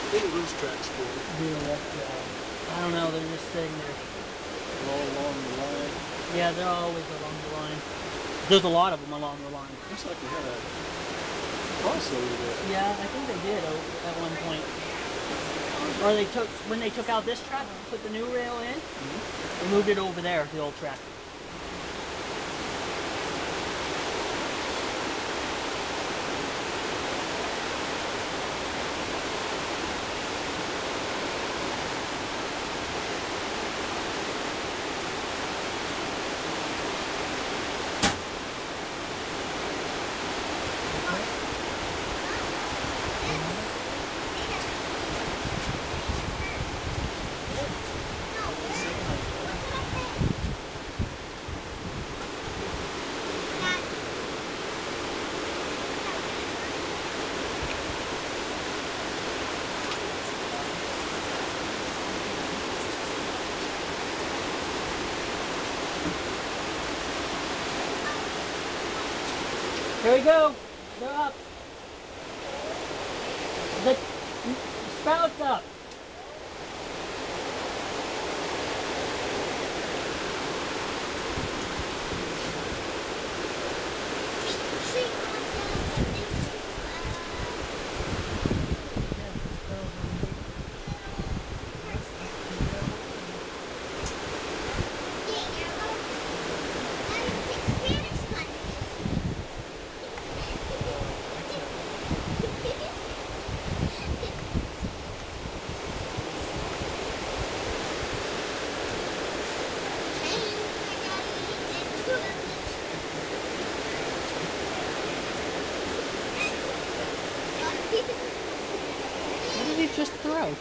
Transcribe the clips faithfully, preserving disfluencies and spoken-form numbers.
Little loose tracks for you. Do it. Yeah. I don't know. They're just sitting there. All along the line. Yeah, they're always along the line. There's a lot of them along the line. Looks like they had a crossover there. Yeah, I think they did at one point. Or they took when they took out this track, put the new rail in. Mm-hmm. They moved it over there, the old track. Here we go. They're up. The spout's up. What did he just throw?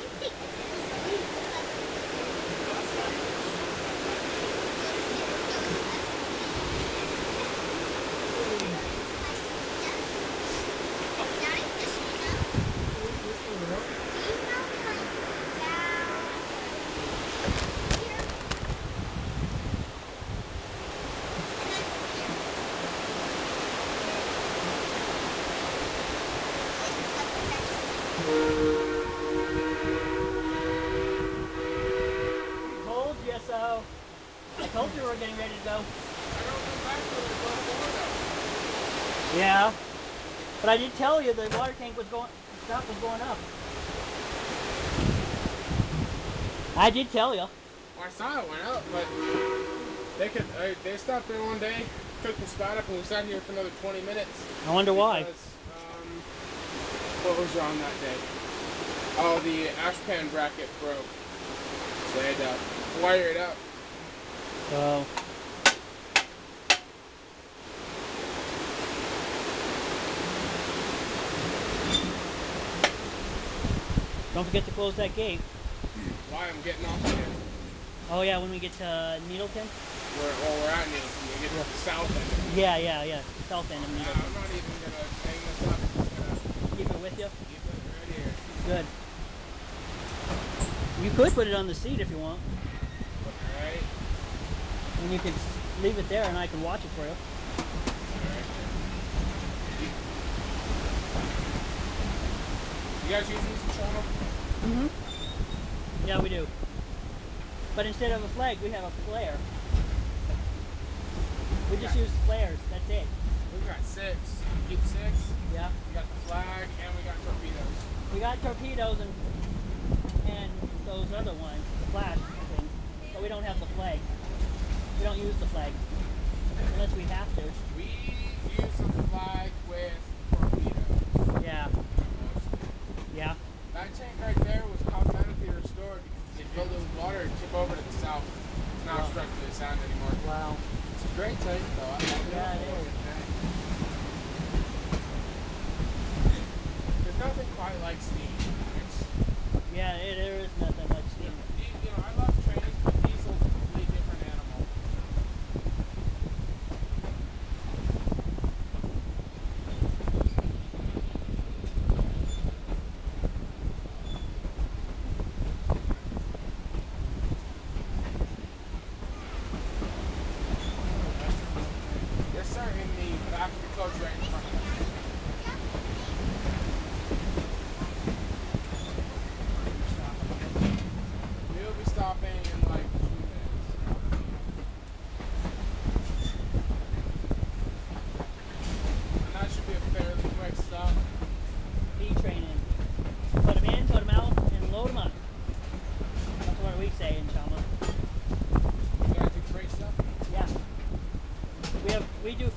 Told you so. I told you we were getting ready to go. Yeah, but I did tell you the water tank was going, stuff was going up. I did tell you. Well, I saw it went up, but they could. Uh, they stopped there one day, took the spout up, and we sat here for another twenty minutes. I wonder why. Because, um, what was wrong that day? Oh, the ash pan bracket broke, so they had to wire it up. So. Don't forget to close that gate. Why I'm getting off here. Oh yeah, when we get to Needleton? We're, well, we're at Needleton. We get to Yeah. the south end of Needleton. Yeah, yeah, yeah. South end of Yeah, Needleton. I'm not even going to hang this up. I'm just going to Keep it with you? keep it right here. Good. You could put it on the seat if you want. Put it right. And you could leave it there and I can watch it for you. Right here. You guys use these in Toronto? Mm-hmm. Yeah, we do. But instead of a flag, we have a flare. We just use flares. That's it. We've got six. Keep six. Yeah. We got the flag and we got torpedoes. We got torpedoes and and those other ones, the flash things, but we don't have the flag. We don't use the flag unless we have to. We use the flag with torpedoes. Yeah. Mostly. Yeah. That tank right there was cosmetically restored because they filled it with water and tip over to the south. It's not Wow. structurally sound anymore. Wow. It's a great tank though. I love it. Yeah, it is. Tank. There's nothing quite like steam. It's Yeah, it, there is nothing like steam. you know, I love trains, but diesel's a completely different animal.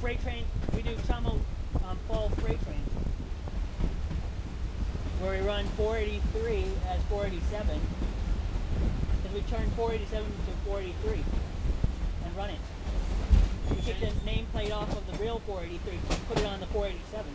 freight train. We do some um, fall freight trains where we run four eighty-three as four eighty-seven. Because we turn four eighty-seven to four eighty-three and run it. We take the nameplate off of the real four eighty-three, put it on the four eighty-seven.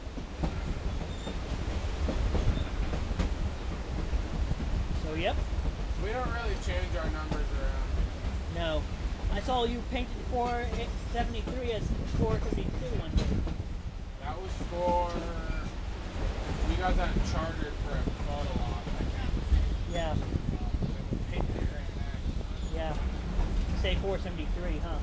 So yep. We don't really change our numbers around. No. I saw you painted four seventy-three as four seventy-two one day. That was for... We got that chartered for a photo op, I think. Yeah. Um, and we painted it right there. Yeah. Say four seventy-three, huh?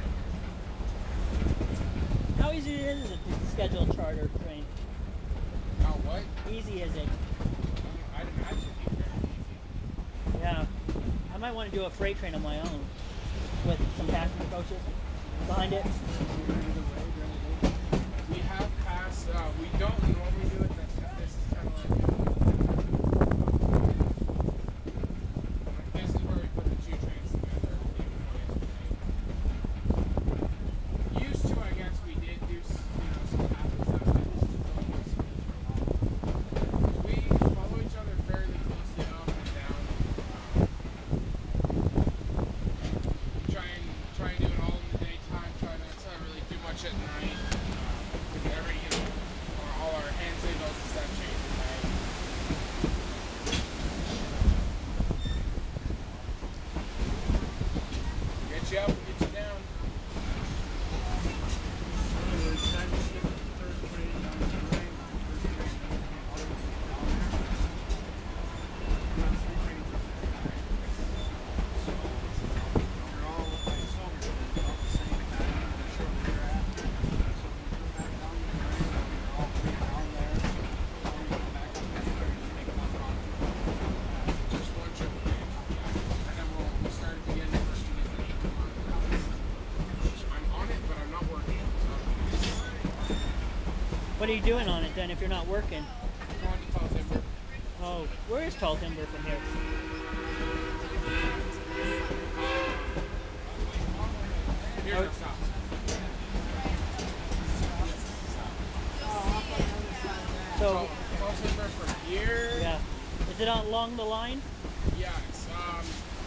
How easy is it to schedule a charter train? How what? Easy is it? Um, I'd imagine it'd be fairly easy. Yeah. I might want to do a freight train of my own with some passenger coaches behind it. We have passed, uh, we don't normally do it, that's, this is kind of like, like this is where we put the two trains together, used to, I guess, we did do, you know, some passive stuff, but this is just only been switched for a while. We follow each other fairly closely up and down. Um, we try and, try and do it all in the daytime, try not to really do much at night. Um, every, you know, all our hand signals and stuff change at night. Get you up and get you down. Anyway, time to skip the third train down to Durango. First train down to other ones go down there. We got three trains up there. So they're all like silverton, they're all the same time, and then shortly thereafter. So when you come back down to Durango, they're all three down there. Or you come back up anywhere and you take another on to Durango. Just one trip a day. Yeah. And then we'll, we'll start at the end first thing in the eight tomorrow. I'm on it, but I'm not working. So that'll be nice. What are you doing on it then if you're not working? Going to Tall Timber. Oh, where is Tall Timber from here? Here's our stop. So, Tall, Tall Timber from here. yeah. Is it along the line? Yeah, it's um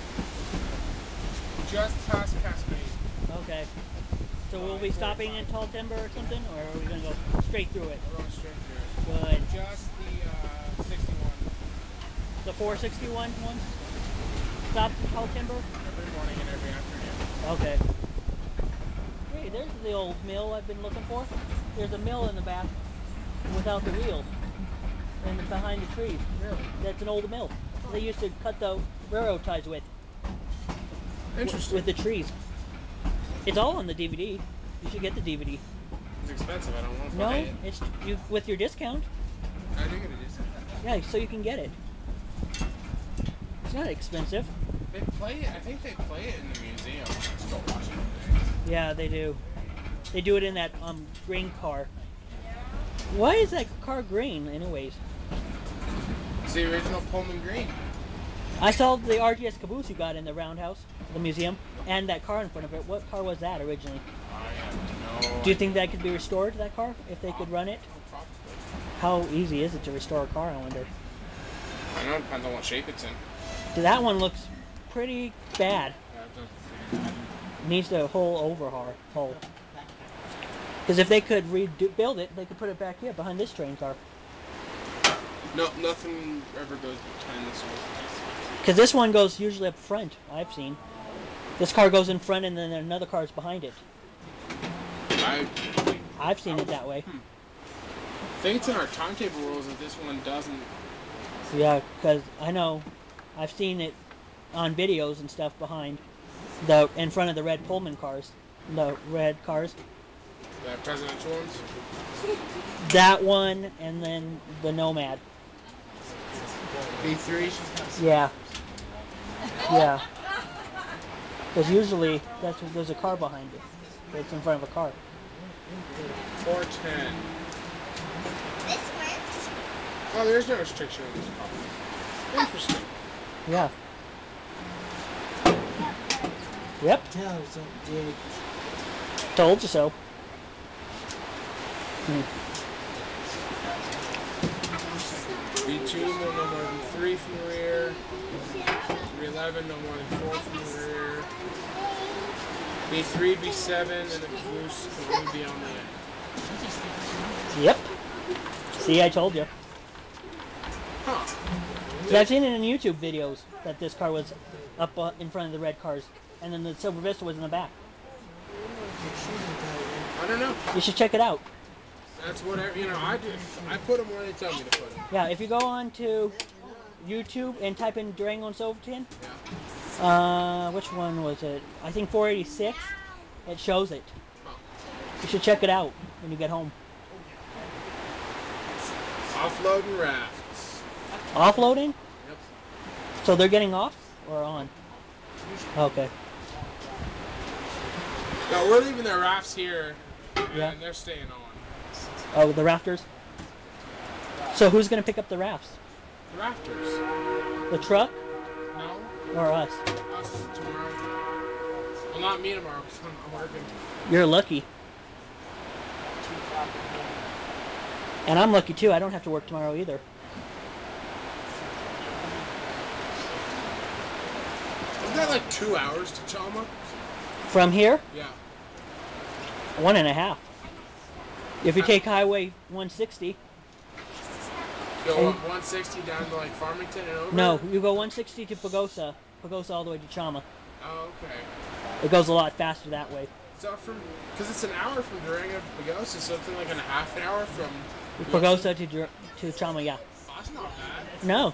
just past Cascade. Okay. So Uh, we'll be stopping in Tall Timber or something, or are we going to go straight through it? We're going straight through it. Good. Just the uh, sixty-one. The four sixty-one ones? Stop in Tall Timber? Every morning and every afternoon. Okay. Hey, there's the old mill I've been looking for. There's a mill in the back without the wheels. And behind the trees. Really? That's an old mill. They used to cut the railroad ties with. Interesting. With the trees. It's all on the D V D. You should get the D V D. It's expensive. I don't want to No, buy it. it's you with your discount. I do get a discount. Yeah, so you can get it. It's not expensive. They play it. I think they play it in the museum. I still watch it. Yeah, they do. They do it in that um green car. Why is that car green, anyways? It's the original Pullman Green. I saw the R G S caboose you got in the roundhouse, the museum, and that car in front of it. What car was that originally? I have no Do you think idea. that could be restored, that car, if they could run it? Probably. How easy is it to restore a car, I wonder? I don't know. Depends on what shape it's in. That one looks pretty bad. Yeah, it does. Needs a whole overhaul. Because if they could rebuild it, they could put it back here behind this train car. No, nothing ever goes behind this one. Because this one goes usually up front, I've seen. This car goes in front and then another car is behind it. I, I've seen it that way. Hmm. I think it's in our timetable rules that this one doesn't. Yeah, because I know I've seen it on videos and stuff behind the in front of the red Pullman cars, the red cars. The presidential ones? That one and then the Nomad. B three? Yeah. Yeah. Because usually that's there's a car behind it. It's in front of a car. four ten. Oh, there's no restriction on this car. Interesting. Yeah. Yep. Yeah, so dig. Told you so. B two, no more than three from the rear. three eleven, no more than four from the rear. B three, B seven, and a caboose can only be on the end. Yep. See, I told you. Huh. See, I've seen it in YouTube videos that this car was up uh, in front of the red cars, and then the Silver Vista was in the back. I don't know. You should check it out. That's whatever, you know, I do. I put them where they tell me to put them. Yeah, if you go on to YouTube and type in Durango and Silverton, Yeah. uh, which one was it? I think four eighty-six. It shows it. Huh. You should check it out when you get home. Offloading rafts. Offloading? Yep. So they're getting off or on? Okay. No, we're leaving the rafts here, Yeah. and they're staying on. Oh, the rafters? So who's going to pick up the rafts? The rafters. The truck No. or us? Us tomorrow. Well, not me tomorrow because I'm not working. You're lucky. And I'm lucky too. I don't have to work tomorrow either. Isn't that like two hours to Chalma? From here? Yeah. One and a half. If you take Highway one sixty. Go And- up one sixty down to like Farmington and over? No, you go one sixty to Pagosa. Pagosa all the way to Chama. Oh, okay. It goes a lot faster that way. So from, because it's an hour from Durango to Pagosa, so it's in like an a half an hour from Pagosa to Dur- to Chama, yeah. Oh, that's not bad. No.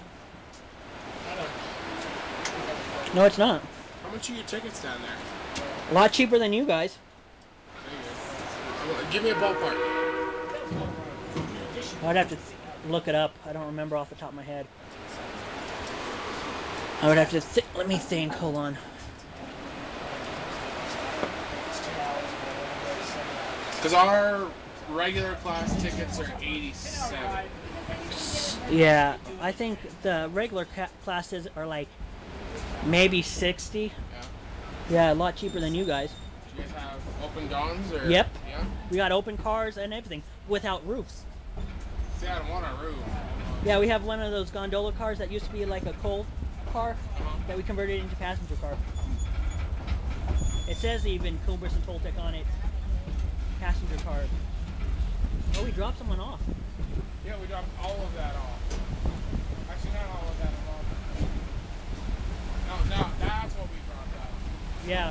No, it's not. How much are your tickets down there? A lot cheaper than you guys. Well, give me a ballpark. I would have to th- look it up. I don't remember off the top of my head. I would have to th- let me think. Hold on. Because our regular class tickets are eighty-seven. Yeah, I think the regular ca- classes are like maybe sixty. Yeah. Yeah, a lot cheaper than you guys. Do you guys have open dawns or? Yep. Yeah. We got open cars and everything without roofs. See, I don't want a roof. Yeah, we have one of those gondola cars that used to be like a coal car Uh-huh. that we converted into passenger car. It says even Cobras and Toltec on it. Passenger car. Oh, we dropped someone off. Yeah, we dropped all of that off. Actually, not all of that off. No, no, that's what we dropped off. Yeah.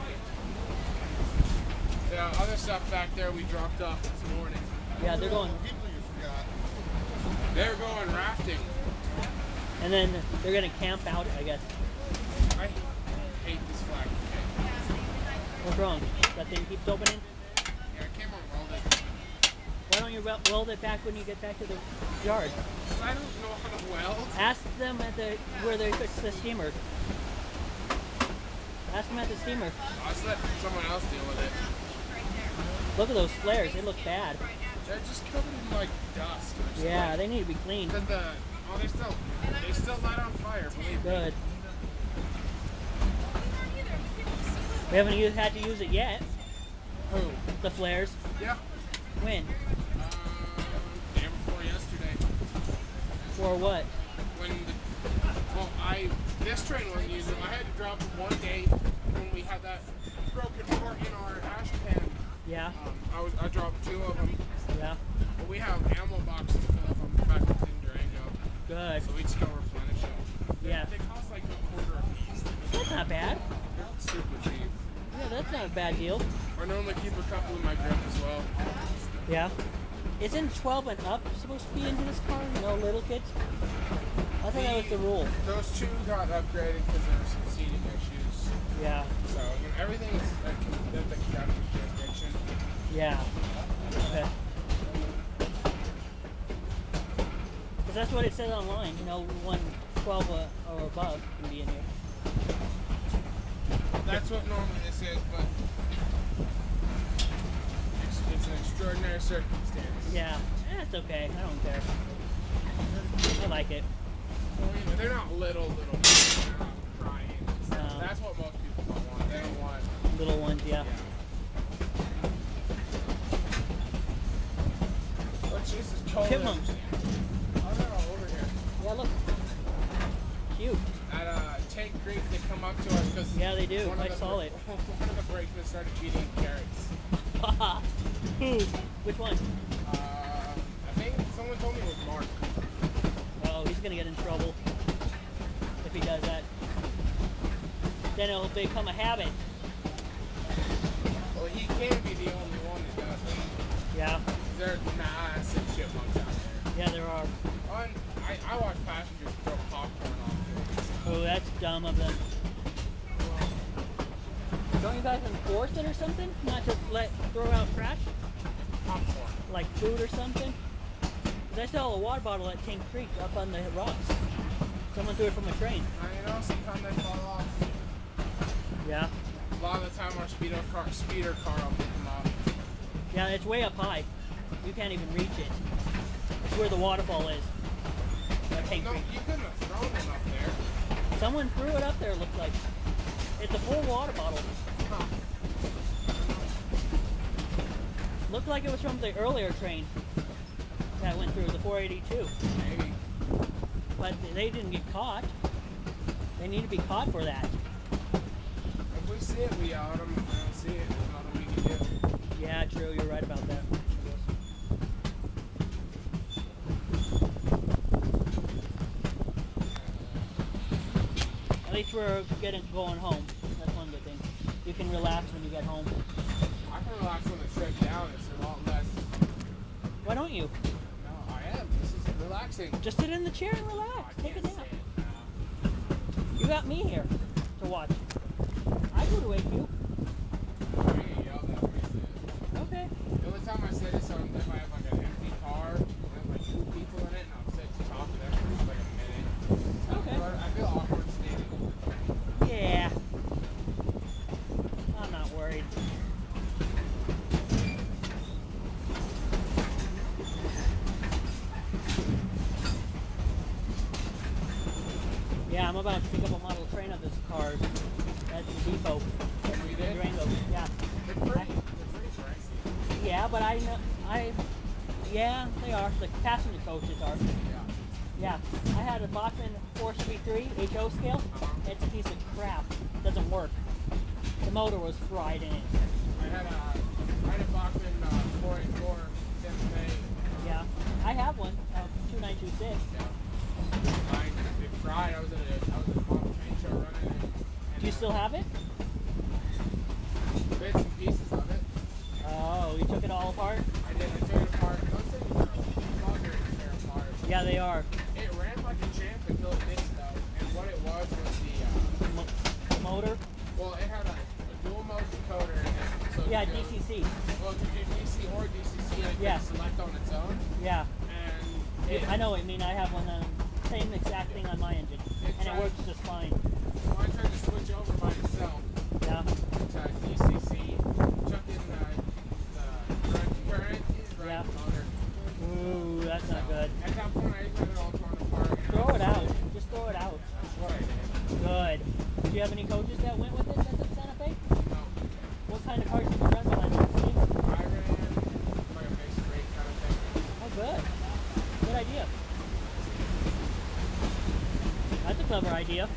The other stuff back there we dropped off this morning. Yeah, they're going. People you forgot. They're going rafting. And then they're gonna camp out, I guess. I hate this flag. Okay. What's wrong? That thing keeps opening? Yeah, it came unwelded. Why don't you wel- weld it back when you get back to the yard? Because I don't know how to weld. Ask them at the where they fix the steamer. Ask them at the steamer. I'll just let someone else deal with it. Look at those flares. They look bad. They're just covered in like dust or something. Yeah, they need to be cleaned. Cause the oh they still they still light on fire. Believe me. Good. We haven't u- had to use it yet. Who? The flares. Yeah. When? Um, day before yesterday. For what? When the well I this train wasn't using them. I had to drop them one day when we had that broken part in our ash pan. Yeah. Um, I was I dropped two of them. Yeah. But we have ammo boxes full of them back in Durango. Good. So we just go replenish them. They, Yeah. they cost like a quarter a piece. That's not bad. They're super cheap. Yeah, that's not a bad deal. I normally keep a couple in my grip as well. Yeah. Isn't twelve and up supposed to be into this car? No little kids? I thought that was the rule. Those two got upgraded because there were some seating issues. Yeah. So, you know, everything's at, at the captain's jurisdiction. Yeah. Okay. Because that's what it says online. You know, one twelve uh, or above can be in here. That's what normally this is, but it's, it's an extraordinary circumstance. Yeah. That's okay. I don't care. I like it. Well, you know, they're not little, little kids. They're not crying. No. That's what most people don't want. They don't want... Little ones, yeah. Yeah. This is totally. Chipmunks. Oh, they're all over here. Yeah, look. Cute. At uh, Tank Creek, they come up to us because Yeah, they do. One of I the saw it. one of the brakemen started feeding carrots. Who? Which one? Uh, I think someone told me it was Mark. Oh, he's gonna get in trouble if he does that. Then it'll become a habit. Well, he can't be the only one that does it. Yeah. There's massive chipmunks out there. Yeah, there are. On, I, I watch passengers throw popcorn off to them and stuff. Oh, that's dumb of them. Don't you guys enforce it or something? Not to let throw out trash? Popcorn. Like food or something? Because I saw a water bottle at Tank Creek up on the rocks. Someone threw it from a train. Now, you know, sometimes they fall off. Yeah. A lot of the time our speedo car, speeder car will pick them up. Yeah, it's way up high. You can't even reach it. It's where the waterfall is. At Tank No, Creek. you couldn't have thrown one up there. Someone threw it up there, it looked like. It's a full water bottle. Huh. Looked like it was from the earlier train that went through, the four eighty-two. Maybe. But they didn't get caught. They need to be caught for that. If we see it, we yell at them. If we don't see it, there's nothing we can do. Yeah, true. You're right about that. I guess. At least we're getting going home. That's one good thing. You can relax when you get home. I can relax on the trip down. It's a lot less. Why don't you? No, I am. This is relaxing. Just sit in the chair and No, relax. I Take a can't nap. sit. No. You got me here to watch. I would wake you. No, I get yelled at if I sit. Okay. The only time I sit is on if I have like an empty car and there's like two people in it, and I'll sit to talk to them for just like a minute. Okay. But I feel awkward standing over them. Yeah. I'm not worried. Yeah, I'm about to pick up a model train of this cars at the depot Oh, you in did? Durango. Yeah. They're pretty. They're pretty pricey. Yeah, but I know I. Yeah, they are. The passenger coaches are. Yeah. Yeah, I had a Bachmann four seventy-three H O scale. Uh-huh. It's a piece of crap. It doesn't work. The motor was fried in it. I had a I had a Bachmann uh, four eighty-four Santa Fe. Uh, Yeah, I have one. Uh, two nine two six. Yeah. Mine, it fried. I was at a I was at a model train show running it. And, Do you uh, still have it? bits and pieces of it. Oh, you took it all apart? I did. I took it apart. Those things are a bugger to tear apart. Yeah, they are. It ran like a champ until it didn't though. And what it was was the uh, The, mo- the motor? well, it had a, a dual mode decoder in it. So it Yeah, could D do, C C. well, it could do D C or D C C, and it Yeah. could select on its own. Yeah, And you, it, I know what you mean. I have one. Um, same exact thing on my engine, It and it tried- works just fine. mine tried to switch over by itself Yeah. to D C C, chuck in uh, the direct current, right Yeah. the motor. Ooh, that's not So, good. at that point, I got it all torn apart. And Throw it out. obviously- Just throw it out. That's what I did. Good. Do you have any coaches that went with it? That's at Santa Fe? No, What kind of cars did you run behind it? Steam? I ran like a basic rate kind of thing. Oh, good. Good idea. That's a clever idea.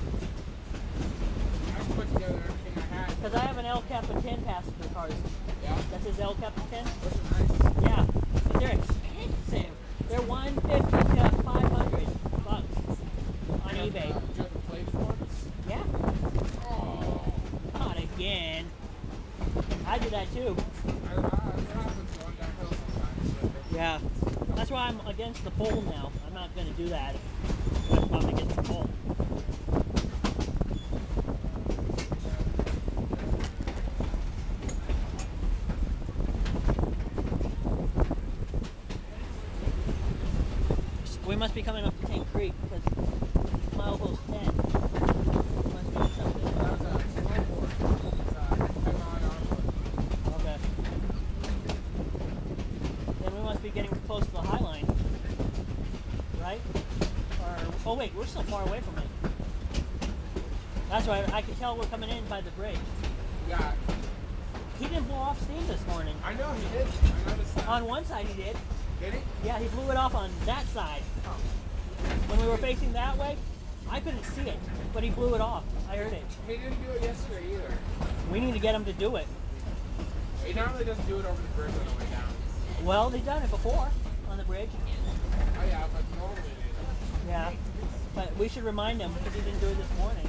I just put together everything I had. Because I have an El Capitan passenger cars. Yeah, That's his El Capitan. those are nice. Yeah. But they're expensive. They're one fifty to five hundred bucks on Do you have eBay. the- do you have the plate forms? Yeah. Oh, Not again. I do that too. I, I, that's what happens going downhill sometimes with it. Yeah. That's why I'm against the pole now. I'm not going to do that. If I'm against the pole. We must be coming up to Tank Creek because milepost ten. We must be something. That was a snowboard. It's a ten mile an hour board. Okay. Then we must be getting close to the High Line. Right? Or, oh wait, we're still far away from it. That's right, I can tell we're coming in by the bridge. Yeah, He didn't blow off steam this morning. I know he did. I noticed that. On one side he did. Did he? Yeah, he blew it off on that side. Oh. When we were facing that way, I couldn't see it, but he blew it off. I heard it. He didn't do it yesterday either. We need to get him to do it. He normally doesn't do it over the bridge on the way down. Well, they've done it before on the bridge. Oh yeah, but normally they don't. Yeah, but we should remind him because he didn't do it this morning.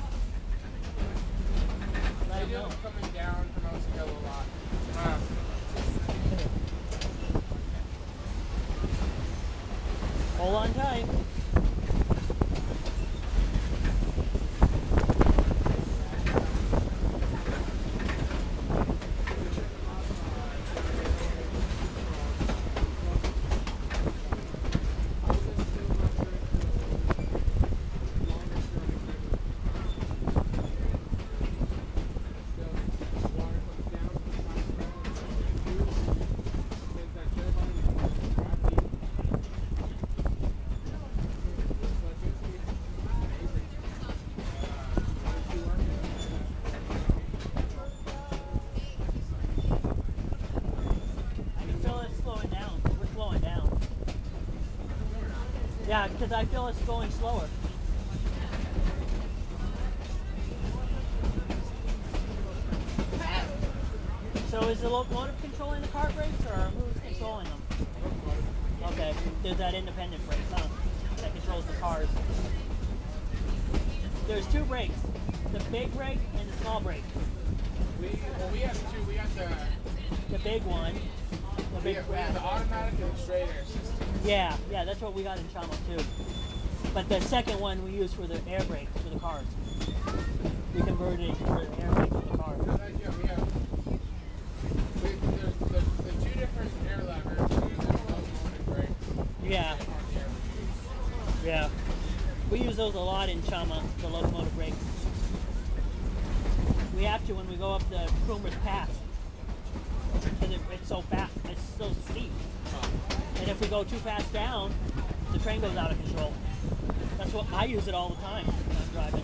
Let They him do know. it coming down Hermosa Hill a lot. Wow. Hold on tight. We took him up uh, downhill from uh, Pleasant. Uh, I was able to get him up there to the longest running river until the water comes down from Cottontail, and then what you do is you take that turbine and you put it in gravity, just like this piece. Amazing. Uh, why don't you work it? I can feel it slowing down. We're slowing down. Yeah, because I feel it's going slower. So is the locomotive controlling the car brakes, or who's controlling them? Locomotive. Okay, there's that independent brake, huh? That controls the cars. There's two brakes, the big brake and the small brake. We well we had two. We had the The big one, the we big had, we had the automatic and the straight air system. Yeah, yeah, that's what we got in Chama too. But the second one we use for the air brakes for the cars. We converted it for the air brakes for the cars. Uh, yeah, we have we, there's the, the two different air levers and then there's locomotive brakes. Yeah, Hardly ever use. yeah. We use those a lot in Chama, the locomotive brakes. We have to when we go up the Croomers Pass because it, it's so fast, it's so steep. And if we go too fast down, the train goes out of control. That's what I use it all the time when I'm driving.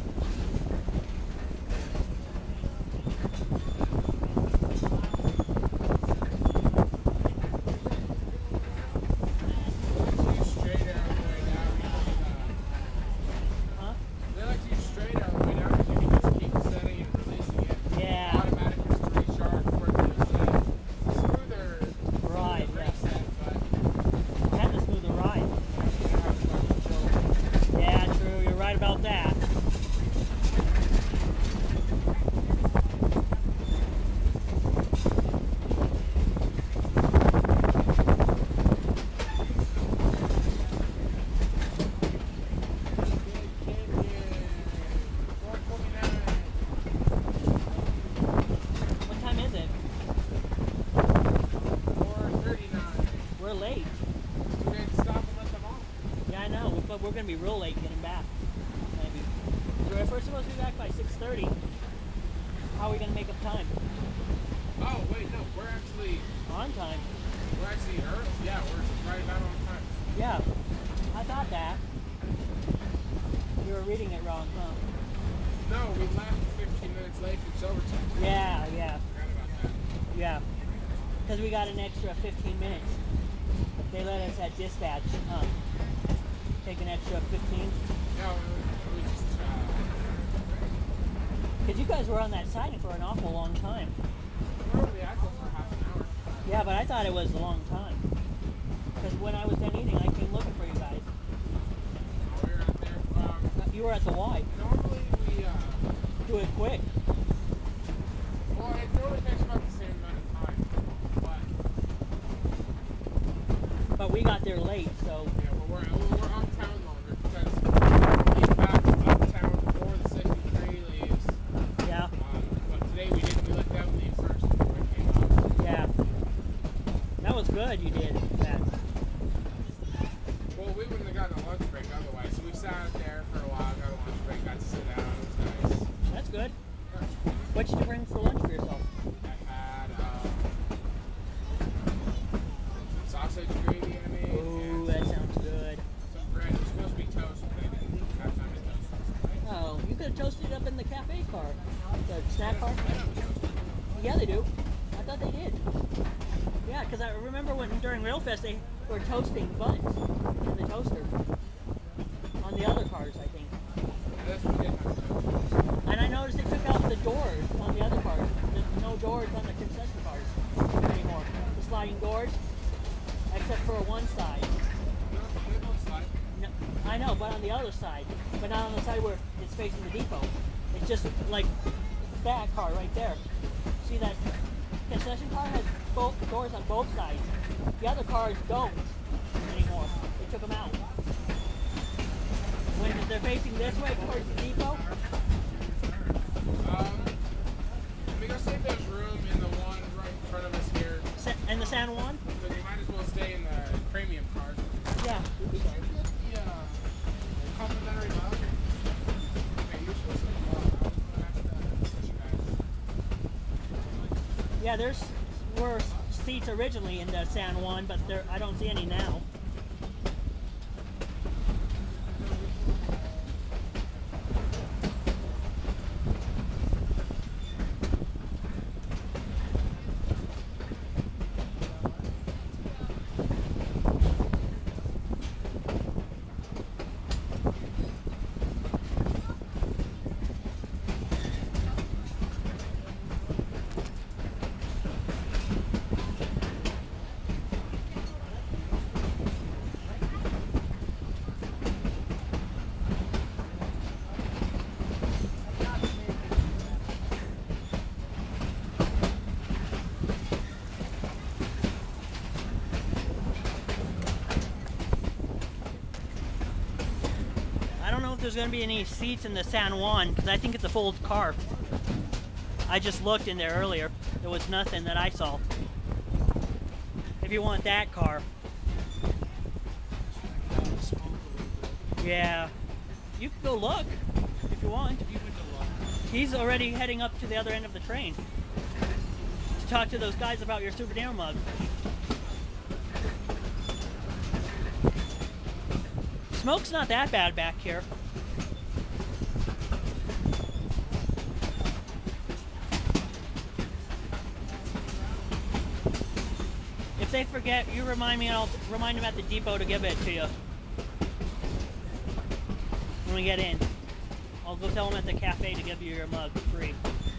They like to use straight air on the way down because uh, Huh? they like to use straight air on the way down because you can just keep setting and releasing it. Yeah. Automatic is too sharp for it to set. Smoother, Right, smoother yeah. reset, but And the smoother ride. you know, you don't have as much control. Yeah, true. You're right about that. Big Canyon, four twenty-nine, What time is it? four thirty-nine. We're late. We had to stop and let them off. Yeah, I know, but we're gonna be real late getting back. Maybe. We're first supposed to be back by six thirty. How are we gonna make up time? Oh wait, no, we're actually On time. we're actually early. Yeah, we're right about on time. Yeah, I thought that. You were reading it wrong, huh? No, we left fifteen minutes late from Silverton. Yeah, yeah, Forgot about that. yeah. Because we got an extra fifteen minutes. They let us at dispatch, huh? Take an extra fifteen. No, it was just uh, Because you guys were on that siding for an awful long time. we're over the Echo for half an hour. Yeah, but I thought it was a long time. Because when I was done eating, I came looking for you guys. Oh, we were out there. Um, You were at the Y. normally we uh, Do it quick. well, it normally takes about the same amount of time, but But we got there late, so yeah, but we're well, we're uptown longer because we normally back uptown before the sixty-three leaves. yeah, Um, but today we didn't. We let them leave first before we came up. yeah. That was good you did that. Well, we wouldn't have gotten a lunch break otherwise, so we sat out there for a while, got a lunch break, got to sit down. It was nice. That's good. Yeah. What did you bring for lunch for yourself? I had um, some sausage gravy I made Ooh, and that some, sounds good. some bread. It was supposed to be toast, but I didn't have time to toast it. Oh, you could have toasted it up in the cafe car. The snack They car? don't, they don't toast it. Yeah, they do. I thought they did. Yeah, because I remember when during Railfest they for toasting buns in the toaster. On the other cars, I think. Yes, we did have a toaster. And I noticed they took out the doors on the other cars. There's no doors on the concession cars anymore. The sliding doors, except for one side. No, they both slide. No, I know, but on the other side. But not on the side where it's facing the depot. It's just like that car right there. See that concession car has both doors on both sides. The other cars don't anymore. They took them out. When they're facing this way towards the depot. Um, let me go see if there's room in the one right in front of us here. And the San Juan? Because you might as well stay in the premium cars. Yeah. Did you get the uh, complimentary mug? Okay, usually some mug. I was going to ask the sushi guys. Yeah, there's were seats originally in the San Juan, but there I don't see any now. I don't know if there's going to be any seats in the San Juan because I think it's a full car. I just looked in there earlier. There was nothing that I saw. If you want that car. Yeah. You can go look if you want. He's already heading up to the other end of the train to talk to those guys about your souvenir mug. Smoke's not that bad back here. If they forget, you remind me and I'll remind them at the depot to give it to you. When we get in. I'll go tell them at the cafe to give you your mug free.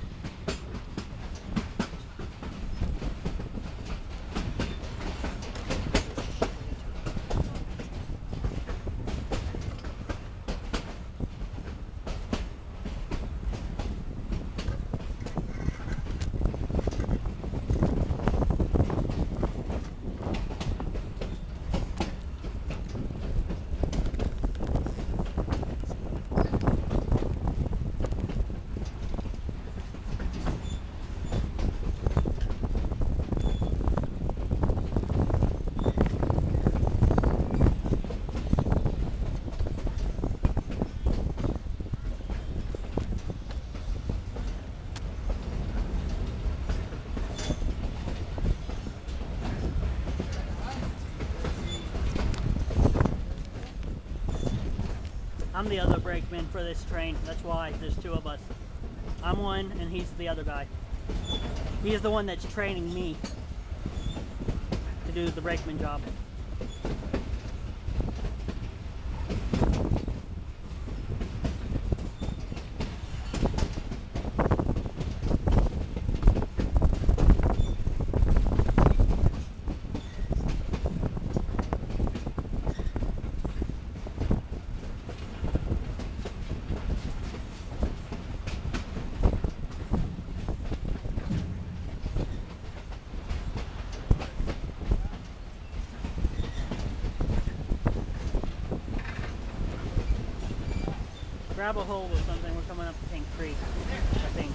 I'm the other brakeman for this train. That's why there's two of us. I'm one and he's the other guy. He's the one that's training me to do the brakeman job. Grab a hold of something. We're coming up to Pink Creek, I think.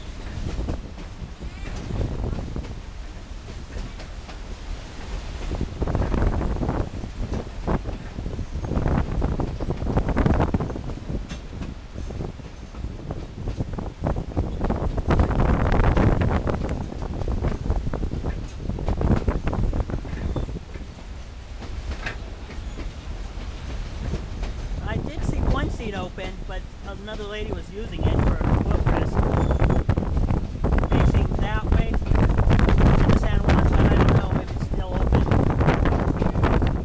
I did see one seat open, but another lady was using it for a footrest. Facing that way in the San Juan, but I don't know if it's still open.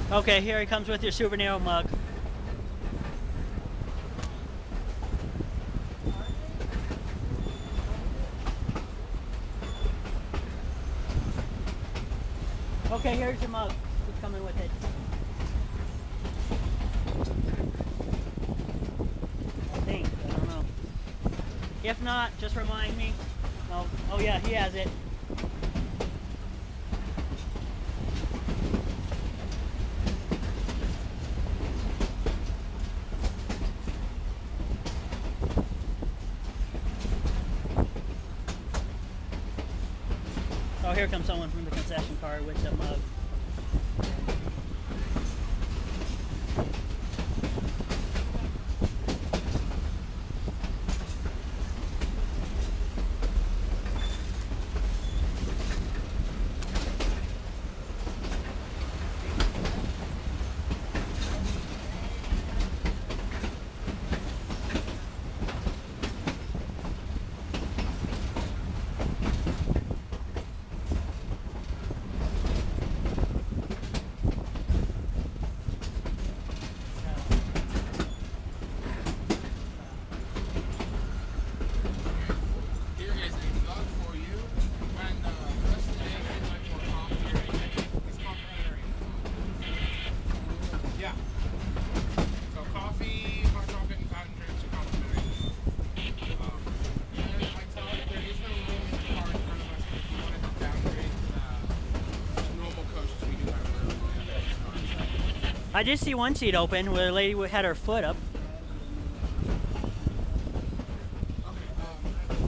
Okay, here he comes with your souvenir mug. Okay, here's your mug. It's coming with it. I think. I don't know. If not, just remind me. No. Oh yeah, he has it. Oh, here comes someone from the concession card with the mug. Here is a mug for you. When uh, the rest of the day, if you'd like more coffee or anything, it's complimentary as well. Yeah. So coffee, hot chocolate, and fountain drinks are complimentary in the mug. Um, and I tell you, there is no room in the car in front of us, but if you wanted to downgrade to the normal coaches, we do have room in the next car. I did see one seat open where a lady had her foot up. Okay. Um,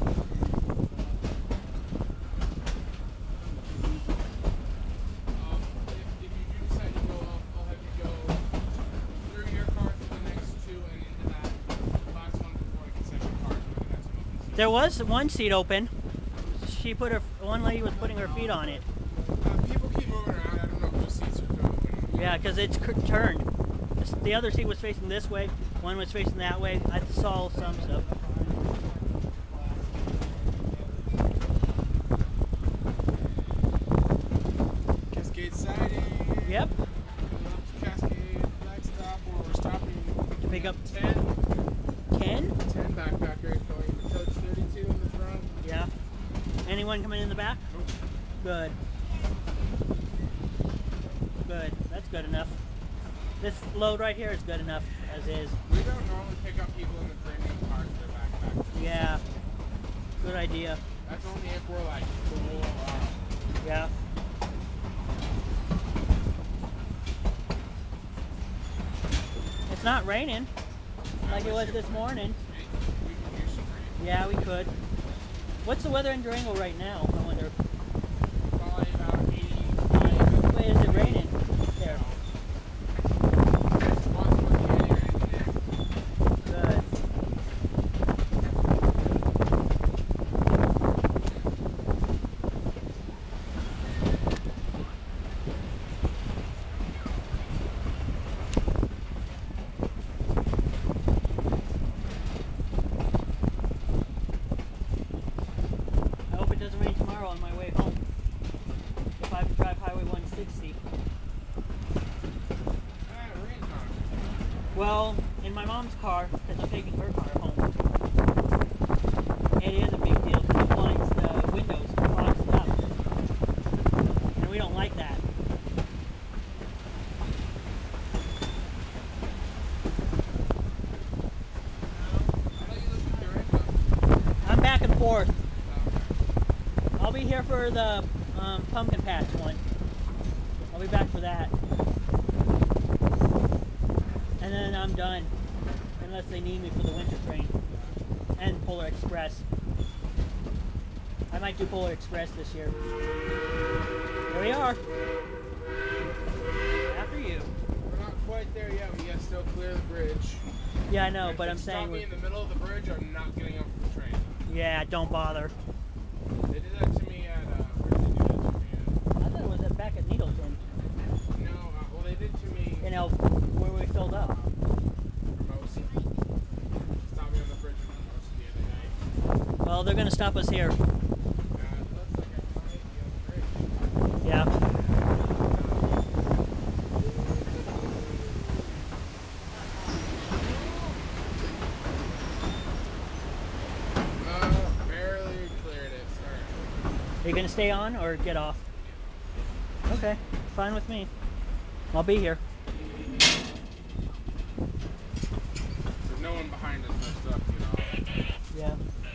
um, if, if you do decide to go up, I'll have you go through your car, through the next two, and into that last one before the concession cars where they had some open seats. There was one seat open. She put her. One lady was putting her feet on it. Uh, people keep moving around. I don't know whose seats are through open. Yeah, because it's turned. The other seat was facing this way. One was facing that way. I saw some stuff. Cascade siding. Yep. Coming up to Cascade. Next stop where we're stopping. To pick up ten. Ken. ten backpackers going to coach thirty-two in the front. Yeah. Anyone coming in the back? Nope. Good. Good. That's good enough. This load right here is good enough as is. We don't normally pick up people in the premium cars that are backpackers. Yeah. Good idea. That's only if we're like full up. Yeah. It's not raining like it was this morning. We could use some rain. Yeah, we could. What's the weather in Durango right now? I wonder. Probably about eighty-five. Wait, is it raining? There. Watch what the area is today. Good. I hope it doesn't rain tomorrow on my way home. If I have to drive Highway one sixty. Ah, rain's not a big deal. Well, in my mom's car, because I'm taking her car home, it is a big deal because it blinds the windows, fogs it up. And we don't like that. I thought you lived in Durango. I'm back and forth. Okay. I'll be here for the um, pumpkin patch one. I'll be back for that. And then I'm done. Unless they need me for the winter train. And Polar Express. I might do Polar Express this year. Here we are. After you. We're not quite there yet. We gotta still clear the bridge. Yeah, I know, And but if I'm they saying stop me we're... in the middle of the bridge, I'm not getting off the train. Yeah, don't bother. They did that to me at, uh, where did they do that to me at? I thought it was at back at Needleton. No, uh, well they did to me You know, where we filled up. Hermosa. Stopped me on the bridge in Hermosa the other night. Well, they're gonna stop us here. Uh, it looks like I might be on the bridge. Yeah. Um, Are you gonna stay on or get off? Get off. Okay, fine with me. I'll be here. There's no one behind us, but I still have to get off. Yeah.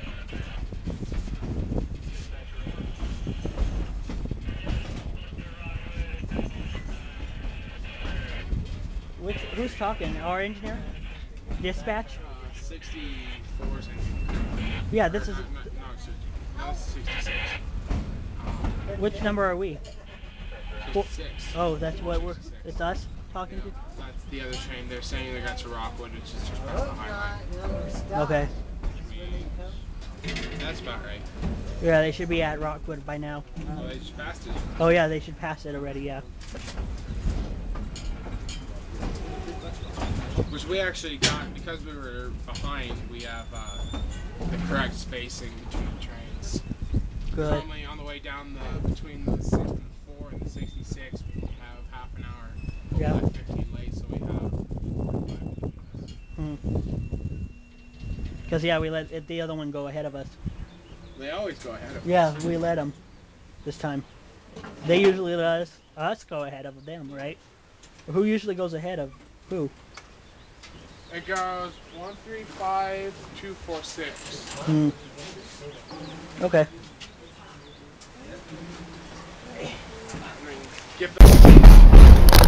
Which who's talking? Our engineer? Dispatch? Uh, sixty-four's engine. Yeah, Or this is. not, not, no, it's sixty. No, it's sixty-six. Which number are we? sixty-six. Oh, that's what we're. sixty-six. It's us talking Yeah, to. that's the other train. They're saying they got to Rockwood, which is just past the highway. Okay. That's about right. Yeah, they should be at Rockwood by now. Oh, they just passed it. Oh yeah, they should pass it already. Yeah. Which we actually got because we were behind. We have uh, the correct spacing between the trains. Good. Normally on the way down the between the sixty-four and the sixty-six, we have half an hour. Yeah. Left fifteen late, so we have. Because yeah, we let the other one go ahead of us. They always go ahead of Yeah, us. we let them this time. They usually let us us go ahead of them, right? Who usually goes ahead of who? It goes one, three, five, two, four, six. Hmm. Okay. I mean, give them.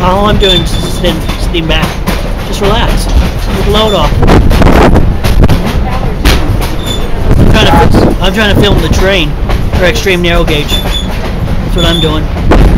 all I'm doing is sitting, sitting back. Just relax. Take the load off. I'm trying to, I'm trying to film the train for extreme narrow gauge. That's what I'm doing.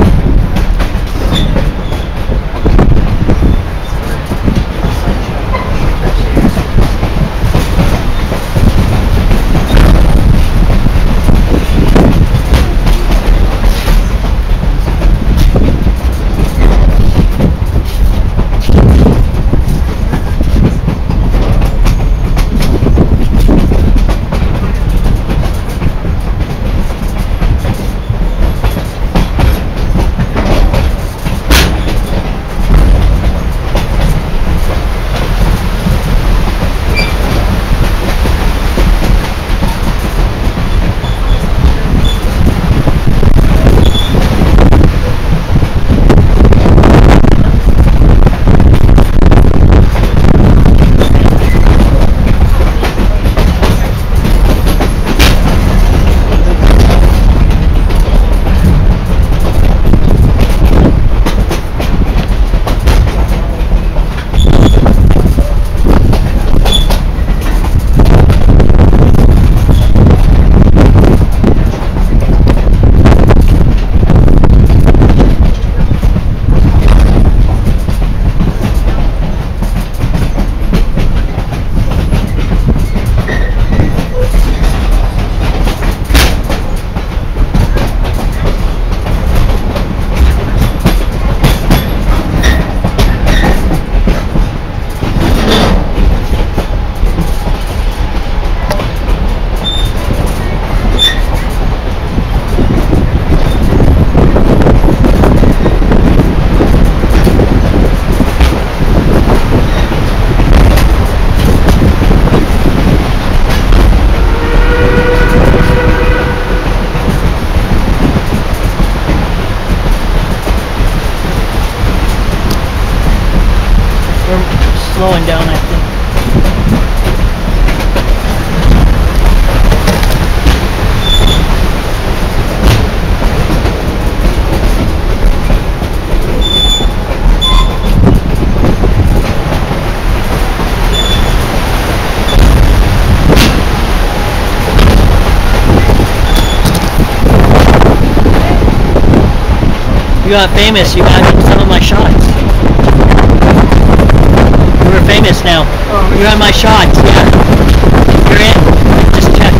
Slowing down, I think. You got famous, you got some of my shots. We're famous now. Oh, you're on my shots, yeah. You're in. Just check.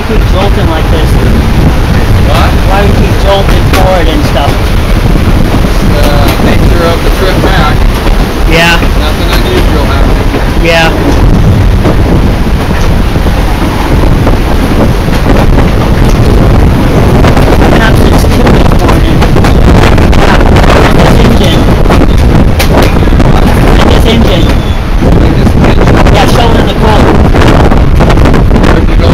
keep jolting like this? What? Why do you keep jolting forward and stuff? The nature of the trip back. Yeah. Nothing unusual happening. Yeah. Perhaps it's two this morning. Yeah. This engine. And this engine. Like this engine. Yeah, showing in the cold. Where'd you go?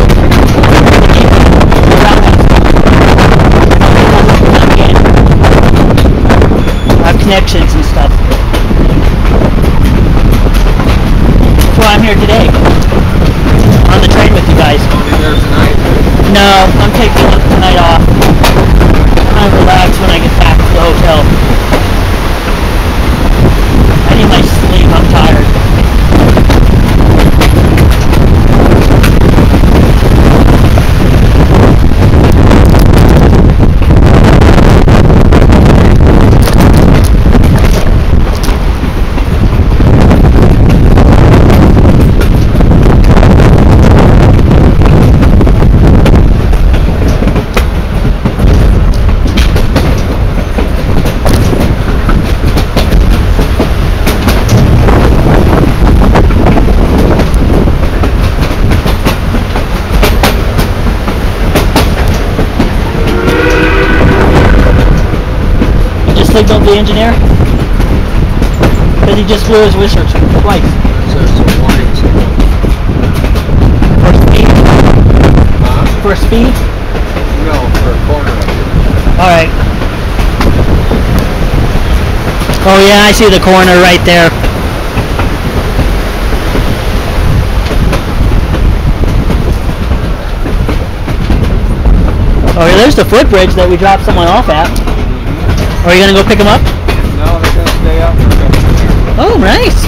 I have connections and stuff. That's why I'm here today. On the train with you guys. I'll be there tonight. No, I'm taking the night off. I'm relaxed when I get back to the hotel. I need my sleep. I'm tired. Signaled the engineer because he just blew his whistles twice. There's some warning signal. For speed? Huh? For speed? No, for a corner. Alright. Oh yeah, I see the corner right there. Oh yeah, there's the footbridge that we dropped someone off at. Are you gonna go pick them up? No, they're gonna stay out for a bit. Oh, nice.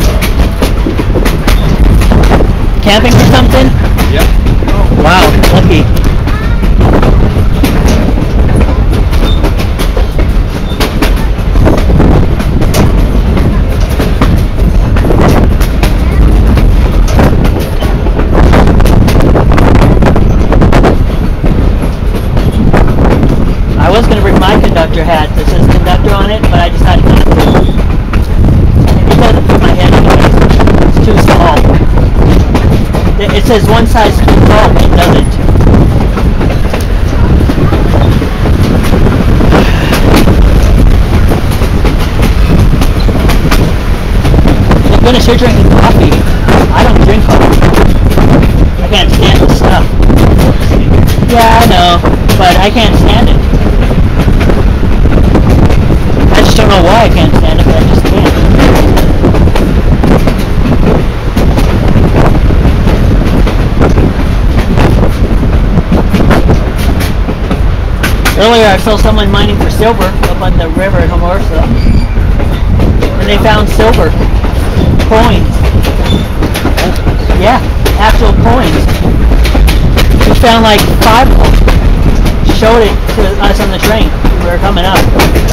Camping or something? Yep. Wow, lucky. I was going to bring my conductor hat that says conductor on it, but I decided not to. It doesn't fit my head anyways. It's too small. It, it says one size too tall, but it doesn't. Thank goodness you're drinking coffee. I don't drink coffee. I can't stand the stuff. Yeah, I know, but I can't stand it. I just don't know why I can't stand it, but I just can't. Earlier I saw someone mining for silver up on the river in Homorsa. And they found silver. Coins. Yeah, actual coins. We found like five of them. Showed it to us on the train. We were coming up.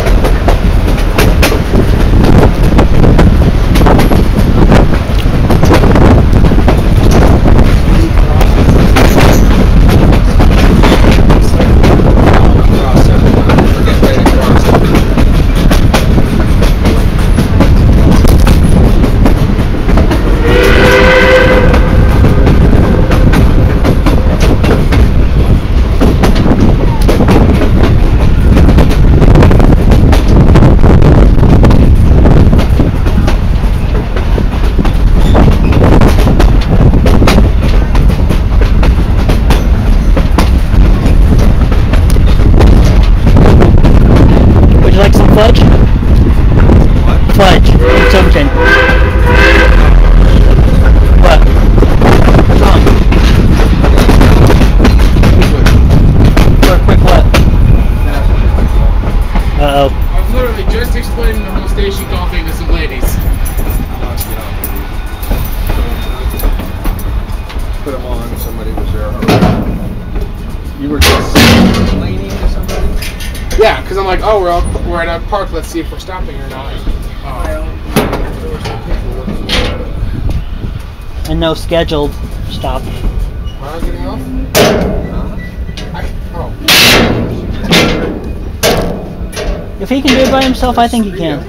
Fudge? What? Fudge. Silverton. What? Oh. For a quick what? Uh-oh. I was literally just explaining the whole station golfing to some ladies. Put them on. Somebody was there. You were just explaining to somebody? Yeah, because I'm like, oh, we're, all, we're at a park, let's see if we're stopping or not. Oh. And no scheduled stop. Am I getting off? If he can do it by himself, I think he can.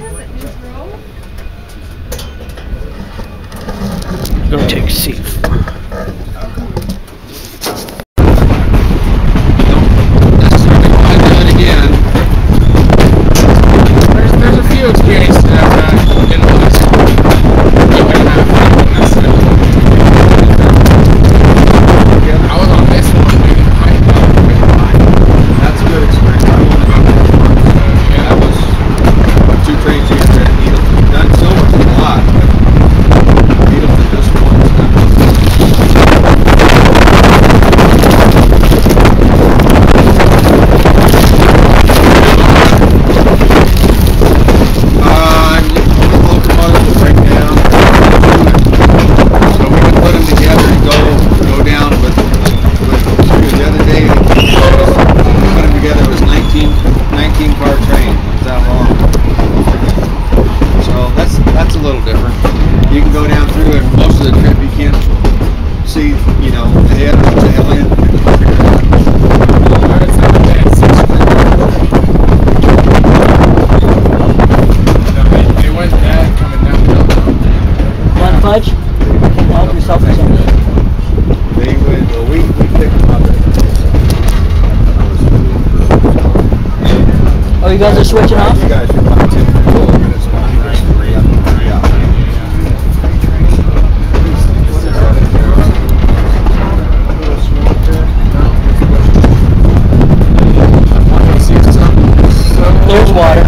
Go take a seat. There's, there's a few experiences that I've had in the last year and a half. That's it. I was on this one, maybe high. That's a good experience. I only got that once. Uh, yeah, that was two trains here at Needle. Done so much, a lot. Needle did just once. Uh, locomotive will break down. So we can put them together and go go down with, with the other day they showed us, put them together, it was nineteen, nineteen car train. It's that long. So that's that's a little different. You can go down through and most of the trip you can't see, you know, the head or the tail end. They went bad coming down the hill. Want fudge? Help yourself or something. They would, well, we, we picked them up. Oh, you guys are switching off? You guys are about ten minutes behind. Yeah. There's water.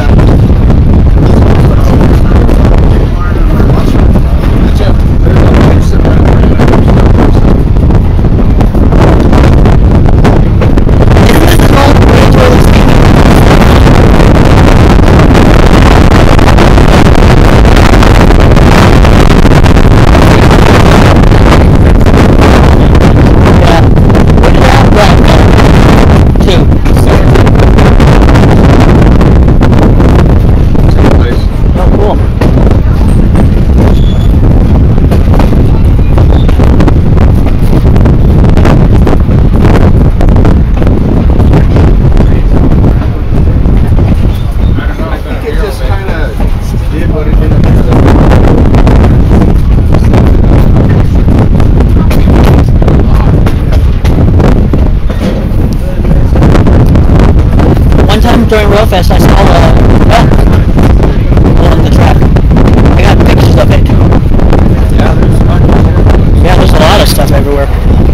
During Railfest, I saw a elk along the track. I got pictures of it. Yeah, there's a bunch of Yeah, there's a lot of stuff everywhere.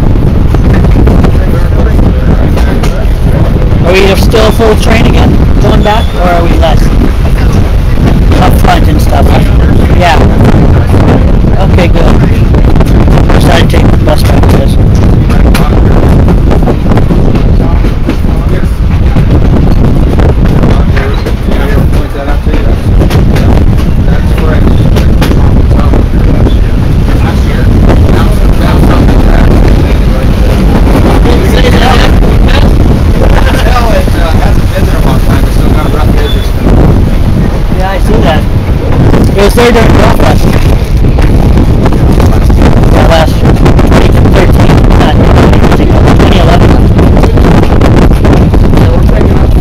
Are we still full train again, going back, or are we less? Up front and stuff. Yeah. Okay, good. I decided to take the bus back to this. It was there during Railfest. Yeah, last year. twenty thirteen, not twenty eleven. So we're taking up.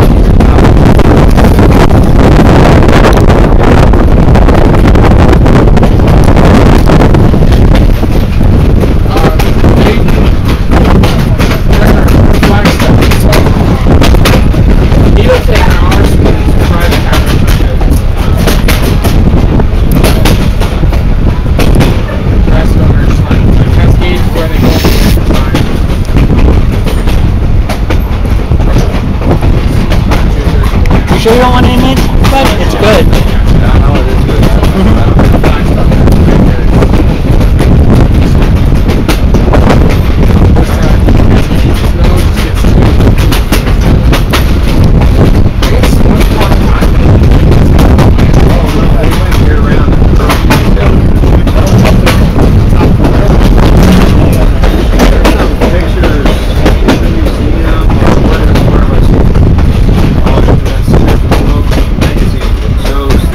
You sure you don't want any meat? But it's good. Yeah, I know it is good. Shows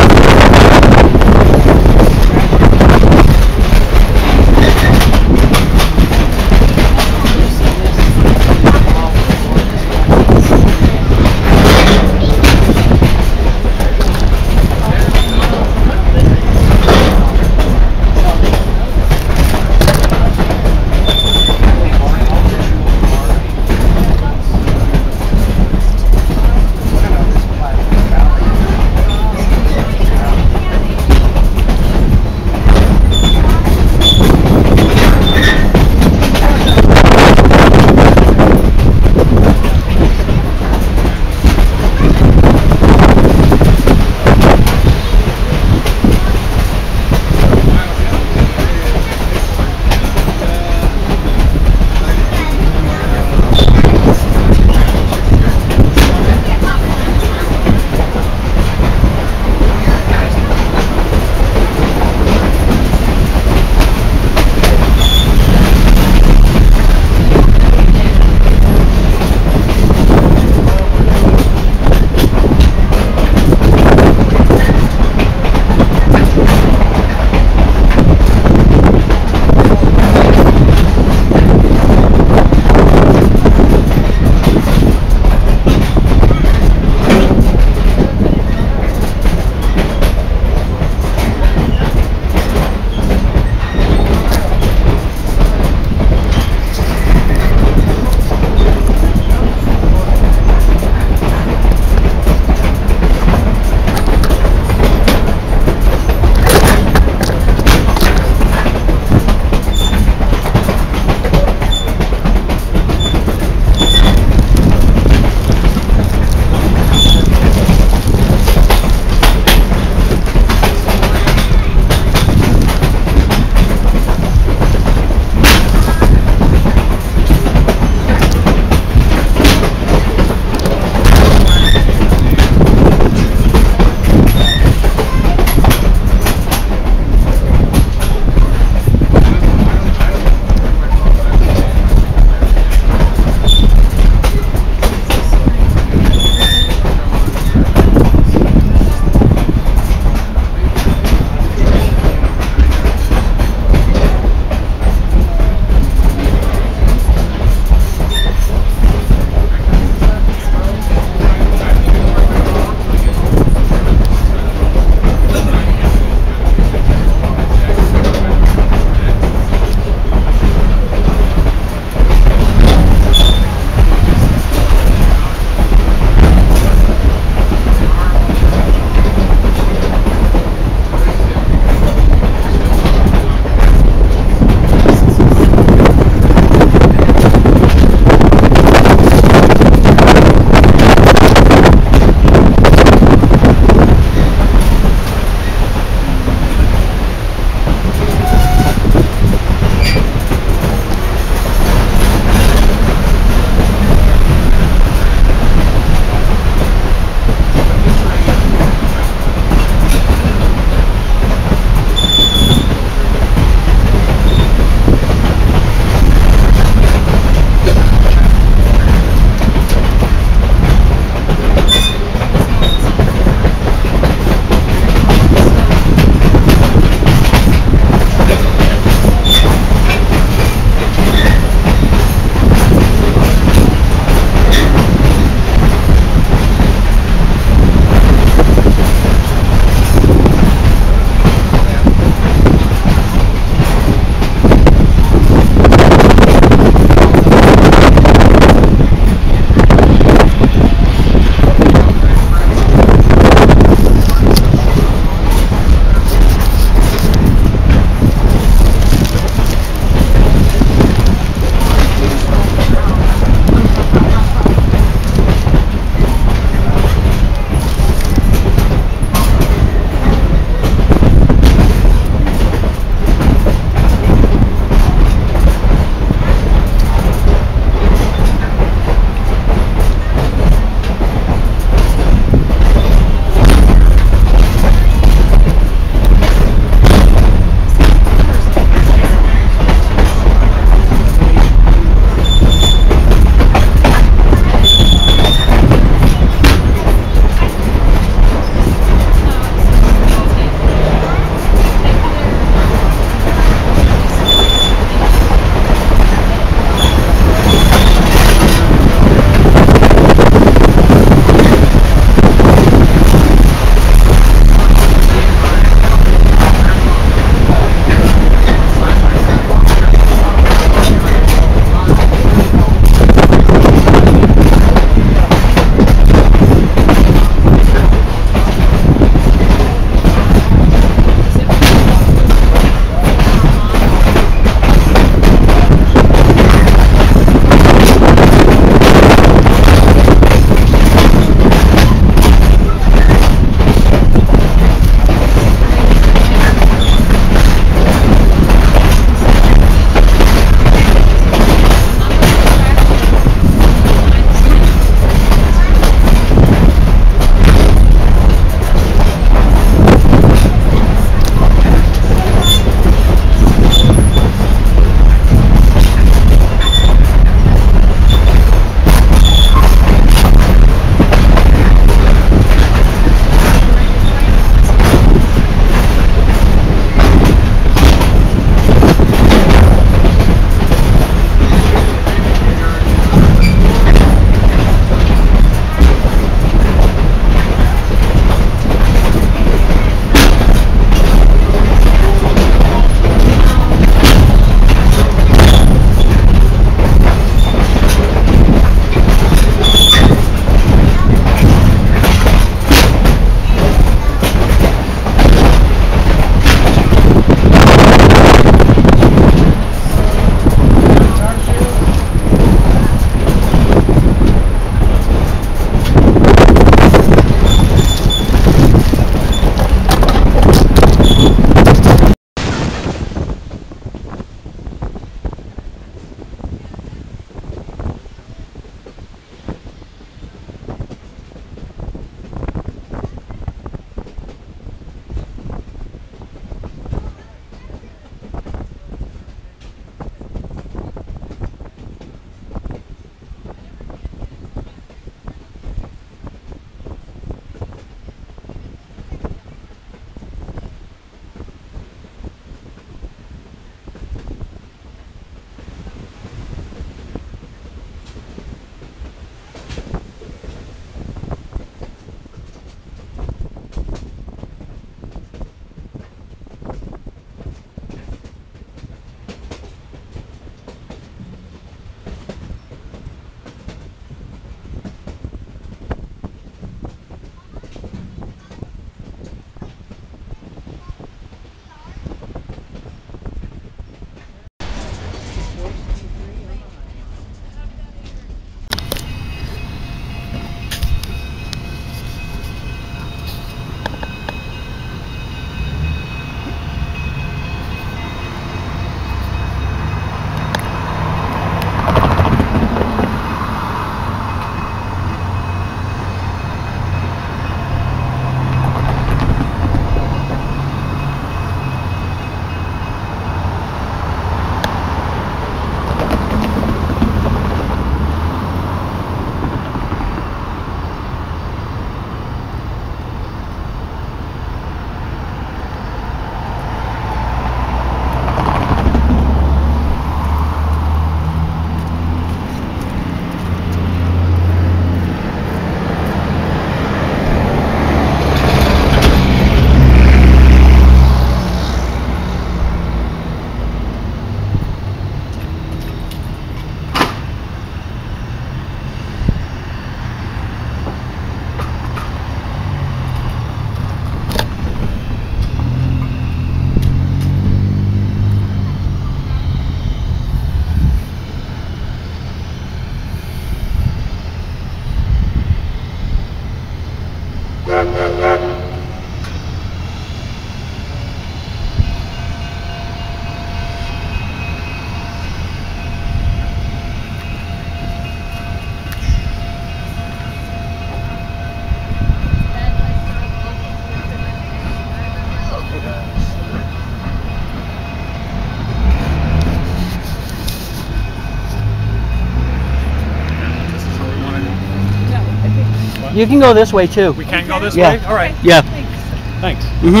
what? You can go this way too. We can go this Yeah. way? All right. Yeah. Thanks. Mm-hmm.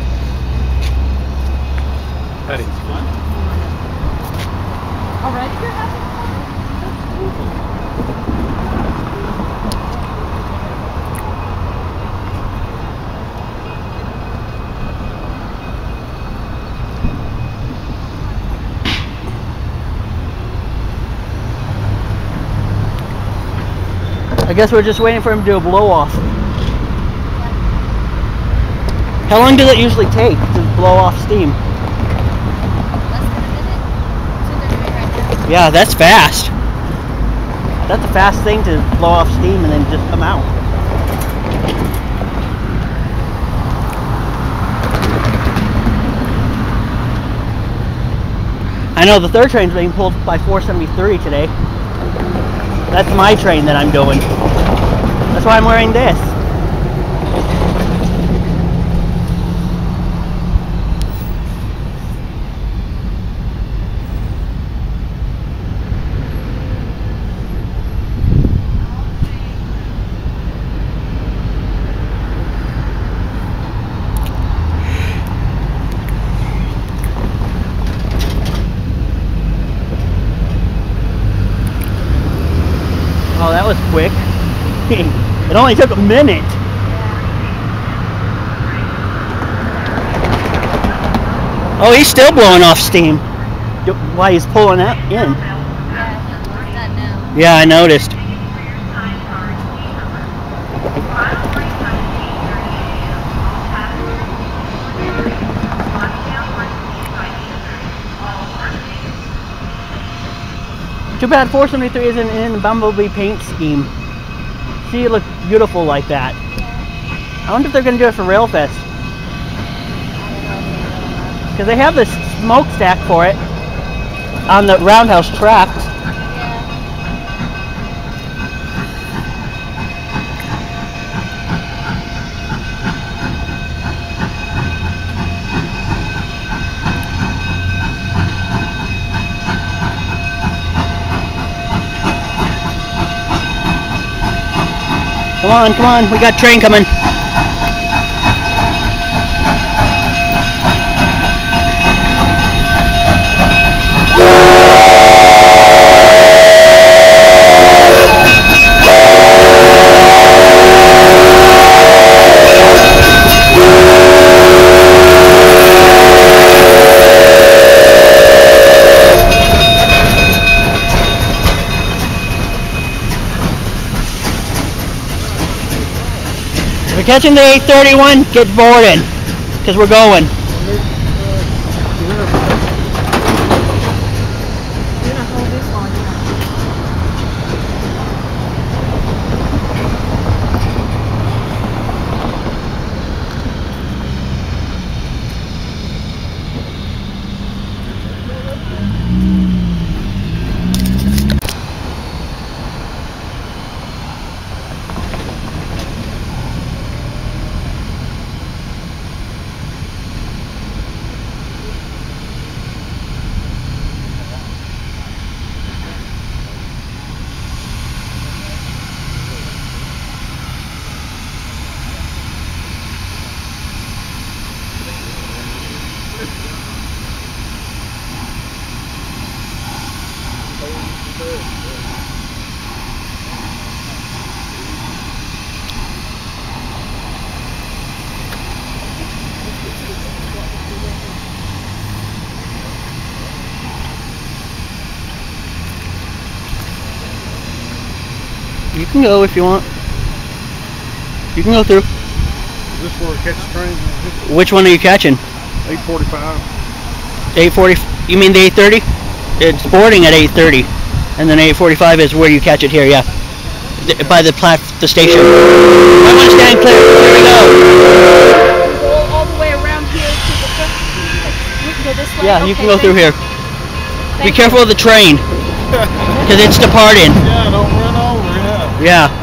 Betty. Already you're having I guess we're just waiting for him to do a blow off. How long does it usually take to blow off steam? less than a minute. It's underway right now. Yeah, that's fast. That's a fast thing to blow off steam and then just come out. I know the third train's being pulled by four seventy-three today. That's my train that I'm doing. That's why I'm wearing this. Oh, that was quick. It only took a minute. Oh, he's still blowing off steam. Why he's pulling that in? Yeah, he's done now. Yeah, I noticed. Too bad four seventy-three isn't in the Bumblebee paint scheme. See, it looks beautiful like that. I wonder if they're going to do it for Railfest. Because they have this smokestack for it on the roundhouse tracks. Come on, come on, we got a train coming. We're catching the eight thirty-one, get boarded, because we're going. You can go if you want. You can go through. Is this where we catch the train? Which one are you catching? eight forty-five. eight forty, you mean the eight thirty? It's boarding at eight thirty. And then eight forty-five is where you catch it here, yeah. The, by the plat, the station. I want to stand clear. Here we go. Go all the way around here to the front. We can go this way? Yeah, you Okay, can go through here. thank Be you. careful of the train. Because it's departing. Yeah, don't run over, yeah. Yeah.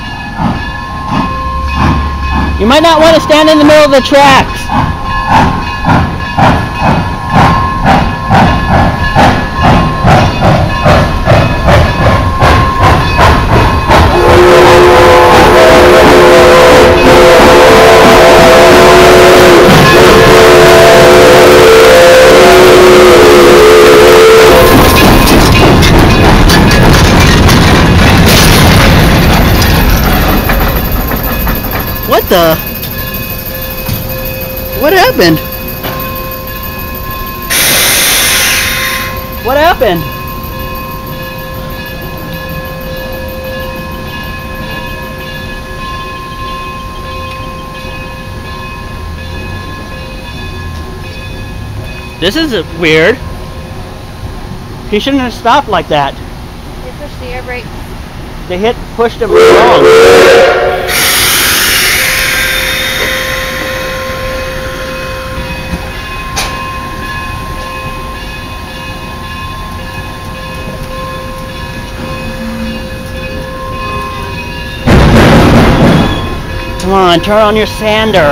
You might not want to stand in the middle of the tracks. the? What happened? What happened? This is weird. He shouldn't have stopped like that. They pushed the air brake. They hit, pushed him wrong. Come on, turn on your sander.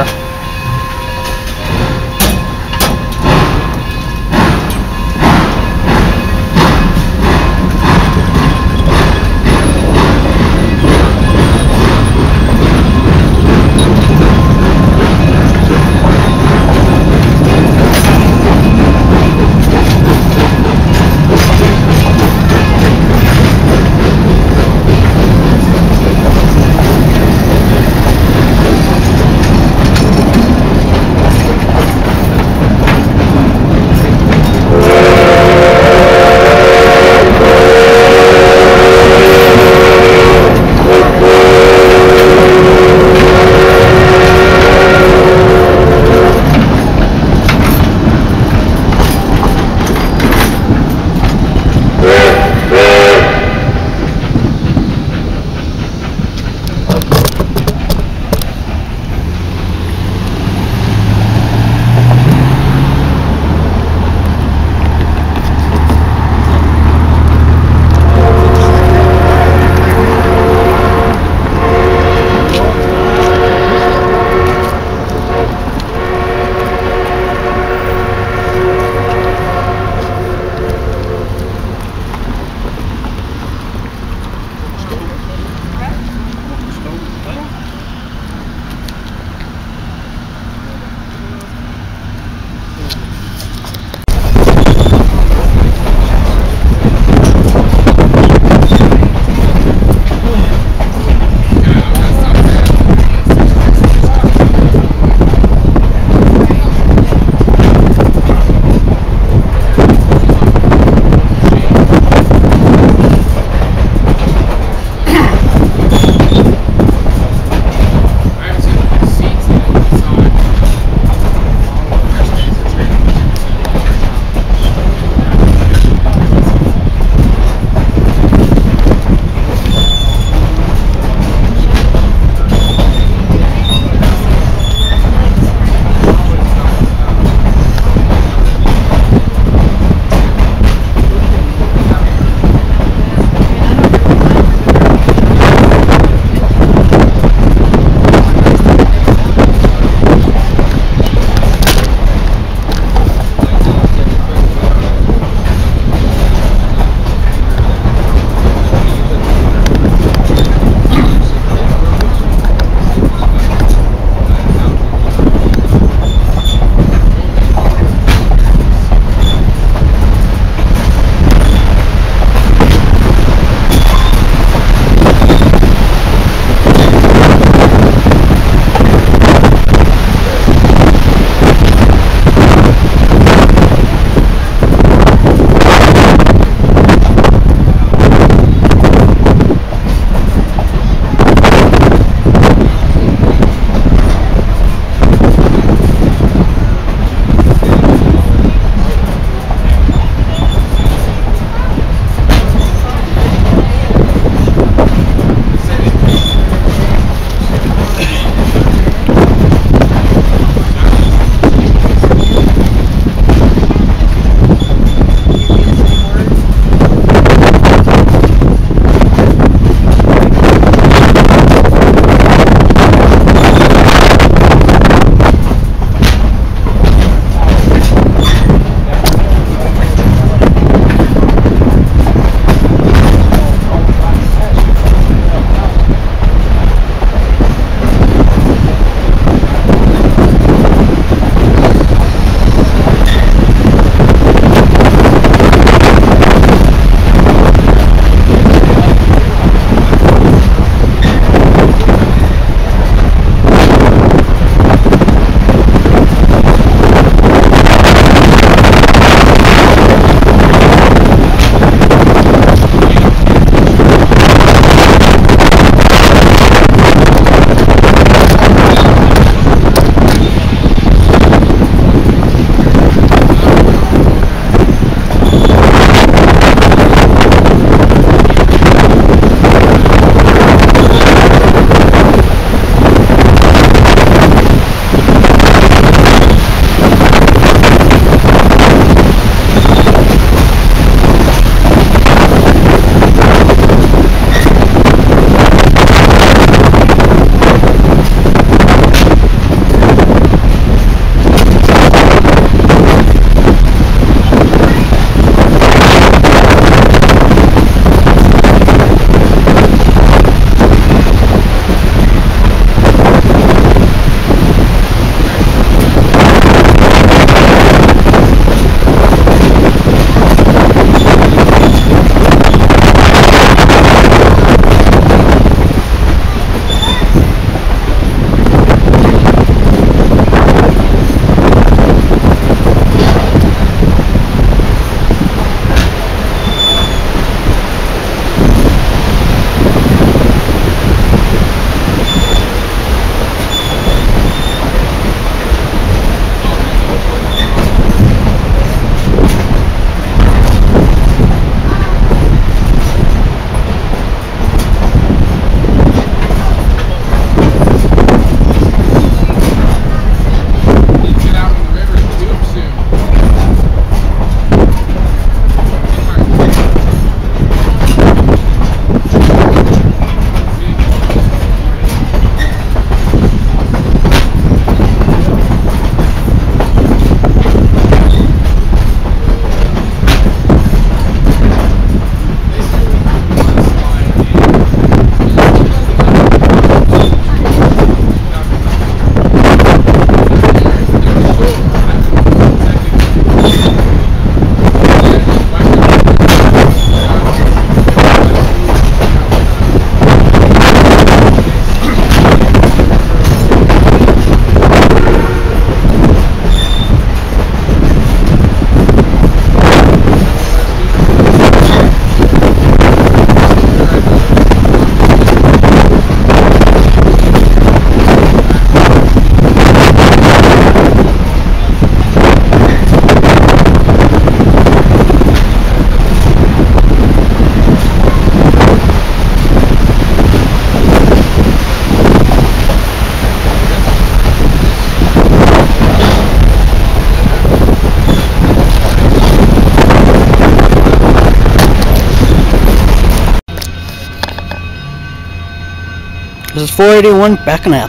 This is four eighty-one backing up.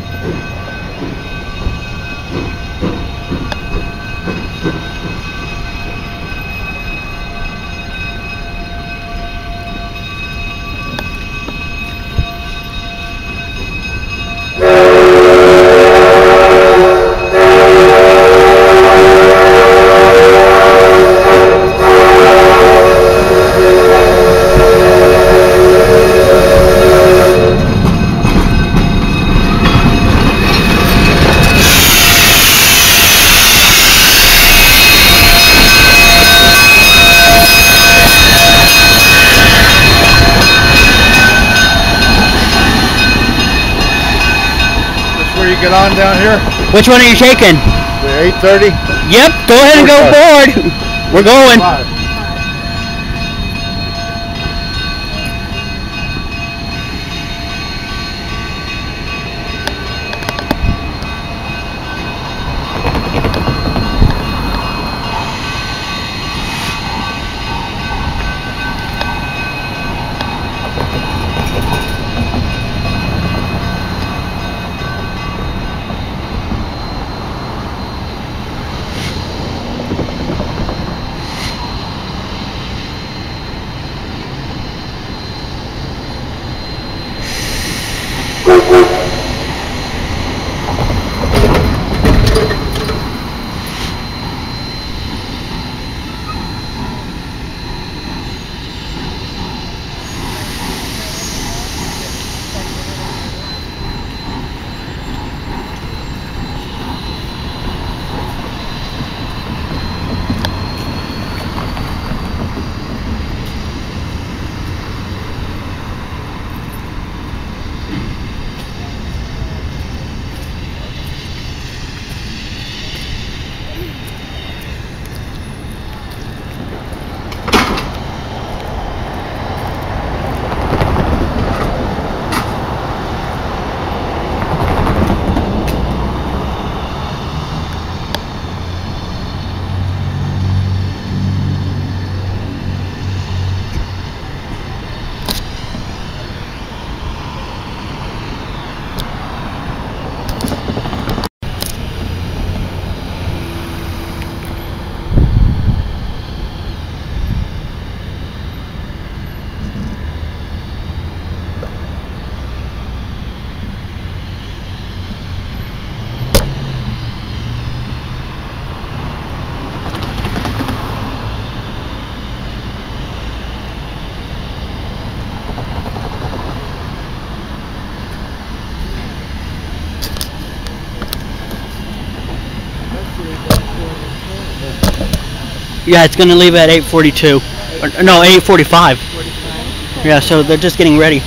Get on down here. Which one are you taking? The eight thirty. Yep, go ahead and go forward. We're going. Five. Yeah, it's going to leave at eight forty-two. Or, no, eight forty-five. Yeah, so they're just getting ready.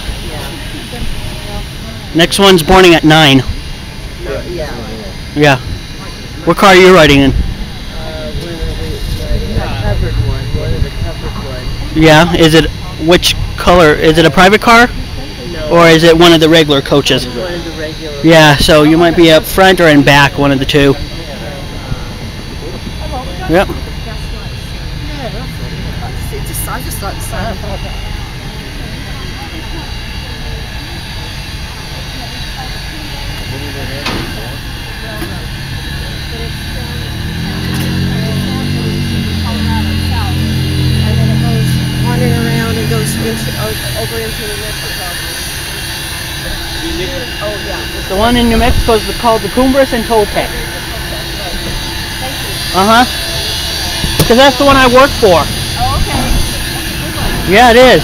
Next one's boarding at nine. Yeah. Yeah. What car are you riding in? Uh, one of the, the covered one. One of the covered ones. Yeah. Is it, which color? Is it a private car? No. Or is it one of the regular coaches? One of the regular. Yeah, so you might be up front or in back, one of the two. Yep. I just like the sound. And then it goes wandering around and goes into, over into New Mexico. Oh yeah. The one in New Mexico is called the Cumbres and Toltec. Uh huh. Because that's the one I work for. Oh, okay. Yeah, it is.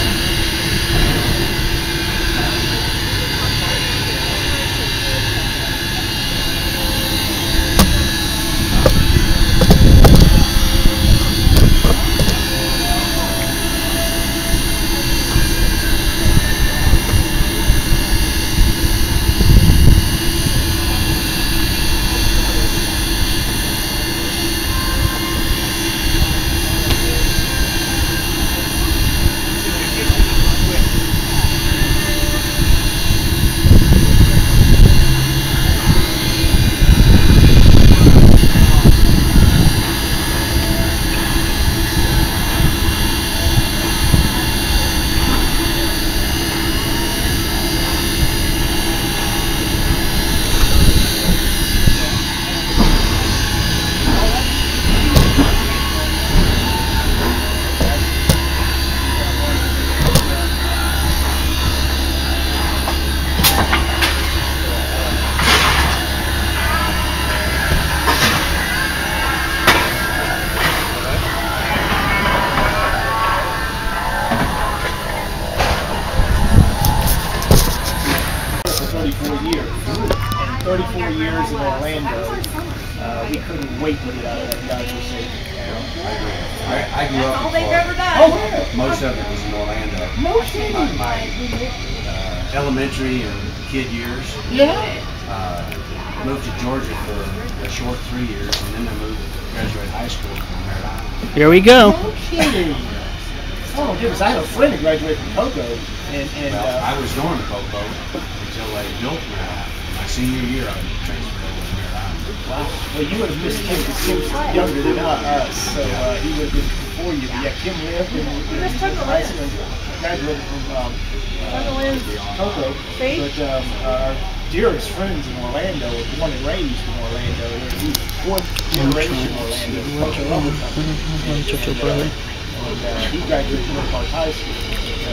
couldn't wait to get out of that Dodger Stadium. I, I grew That's up all in they've Florida. ever done. Oh, where? Most of it was in Orlando. No kidding. My, my uh, elementary and kid years. Yeah. Uh, moved to Georgia for a short three years, and then I moved to graduate high school from Merritt Island. Here we go. No kidding. Oh, goodness. I have a friend who graduated from Cocoa. And, and, Well, uh, I was going to Cocoa until they built Merritt Island. My senior year, I transferred over to Merritt Island. wow. Well, you would have missed Kim because Kim's younger than us, so uh, he would have been before you. But yeah, Kim lived in, in, in high school and graduated from um, uh, Cocoa. But um, our dearest friends in Orlando were born and raised in Orlando. He's fourth generation Orlando. Coach of Rubber Company. And, and, uh, and uh, he graduated from Oak Park High School. So,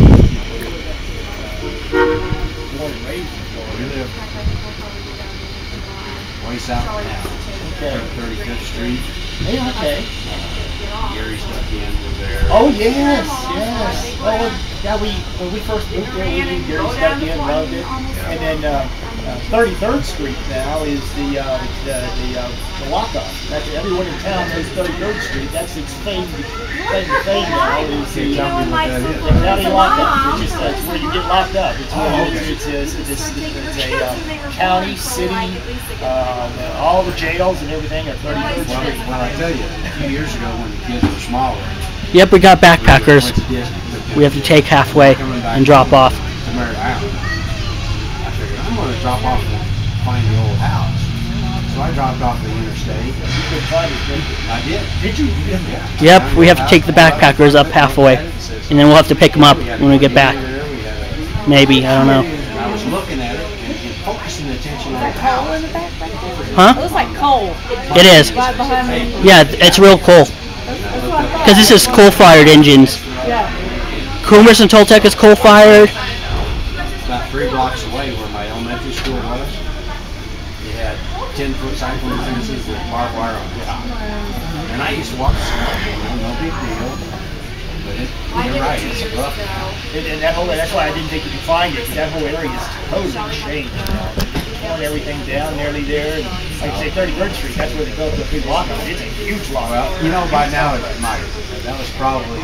uh, born and raised in We Florida. live way south of town, Okay. thirty-fifth Street. Yeah, okay. Gary stuck in was there. Oh yes, yes. Well, yeah, we when we first moved there, we did Gary stuck in, loved it, and then uh, uh, thirty-third Street now is the uh, the the, uh, the lockup. That's everyone in town knows thirty-third Street. That's its thing. Thing to thing now is the, Tell me what that is. the county lockup. It's just uh, it's where you get locked up. It's where Oh, you- okay. it's, it's, it's, it's, it's a uh, county, city, um, all the jails and everything at thirty-third Well, Street. well, I tell you, a few years ago when the kids were smaller, Yep, we got backpackers. went to Disney. We have to take halfway and drop off. To Merritt Island. I figured I'm going to drop off and find the old house. So I dropped off the interstate. You could find it, didn't you? I did. Did you? Yeah. Yep, we have to take the backpackers up halfway, and then we'll have to pick them up when we get back. Maybe, I don't know. And I was looking at it and, and focusing attention on the Coal in house. the back right there. It Huh? looks like coal. It is. Right behind me. Yeah, it's real cool. Because this is coal-fired engines. Yeah. Coomers and Toltec is coal-fired. About three blocks away where my elementary school was, you had ten-foot cyclone fences with barbed wire on top. And I used to walk the street, you know, no big deal. But it, you're right, it's rough. And, and that whole, that's why I didn't think you could find it, because that whole area is totally changed. Torn everything down nearly there. And like I say, thirty-third Street, that's where they built the big lockup. It's a huge lockup. Well, you know, by now it might. That was probably,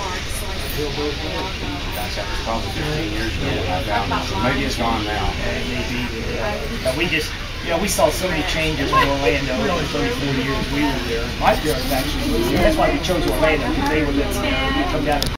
gosh, that was probably fifteen years ago when I found it. So maybe it's gone now. Maybe. Uh, we just, you know, we saw so many changes in Orlando in the thirty, forty years we were there. My parents actually moved there. That's why we chose Orlando, because they were living there. We'd come down.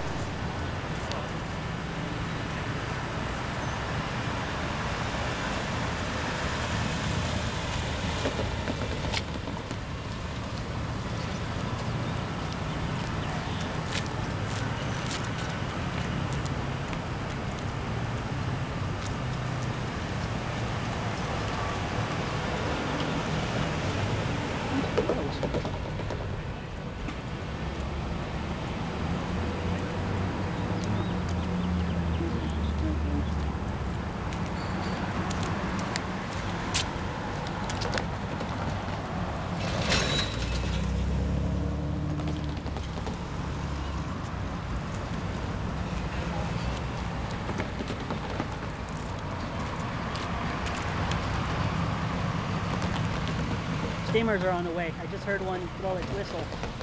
Steamers are on the way. I just heard one blow its whistle.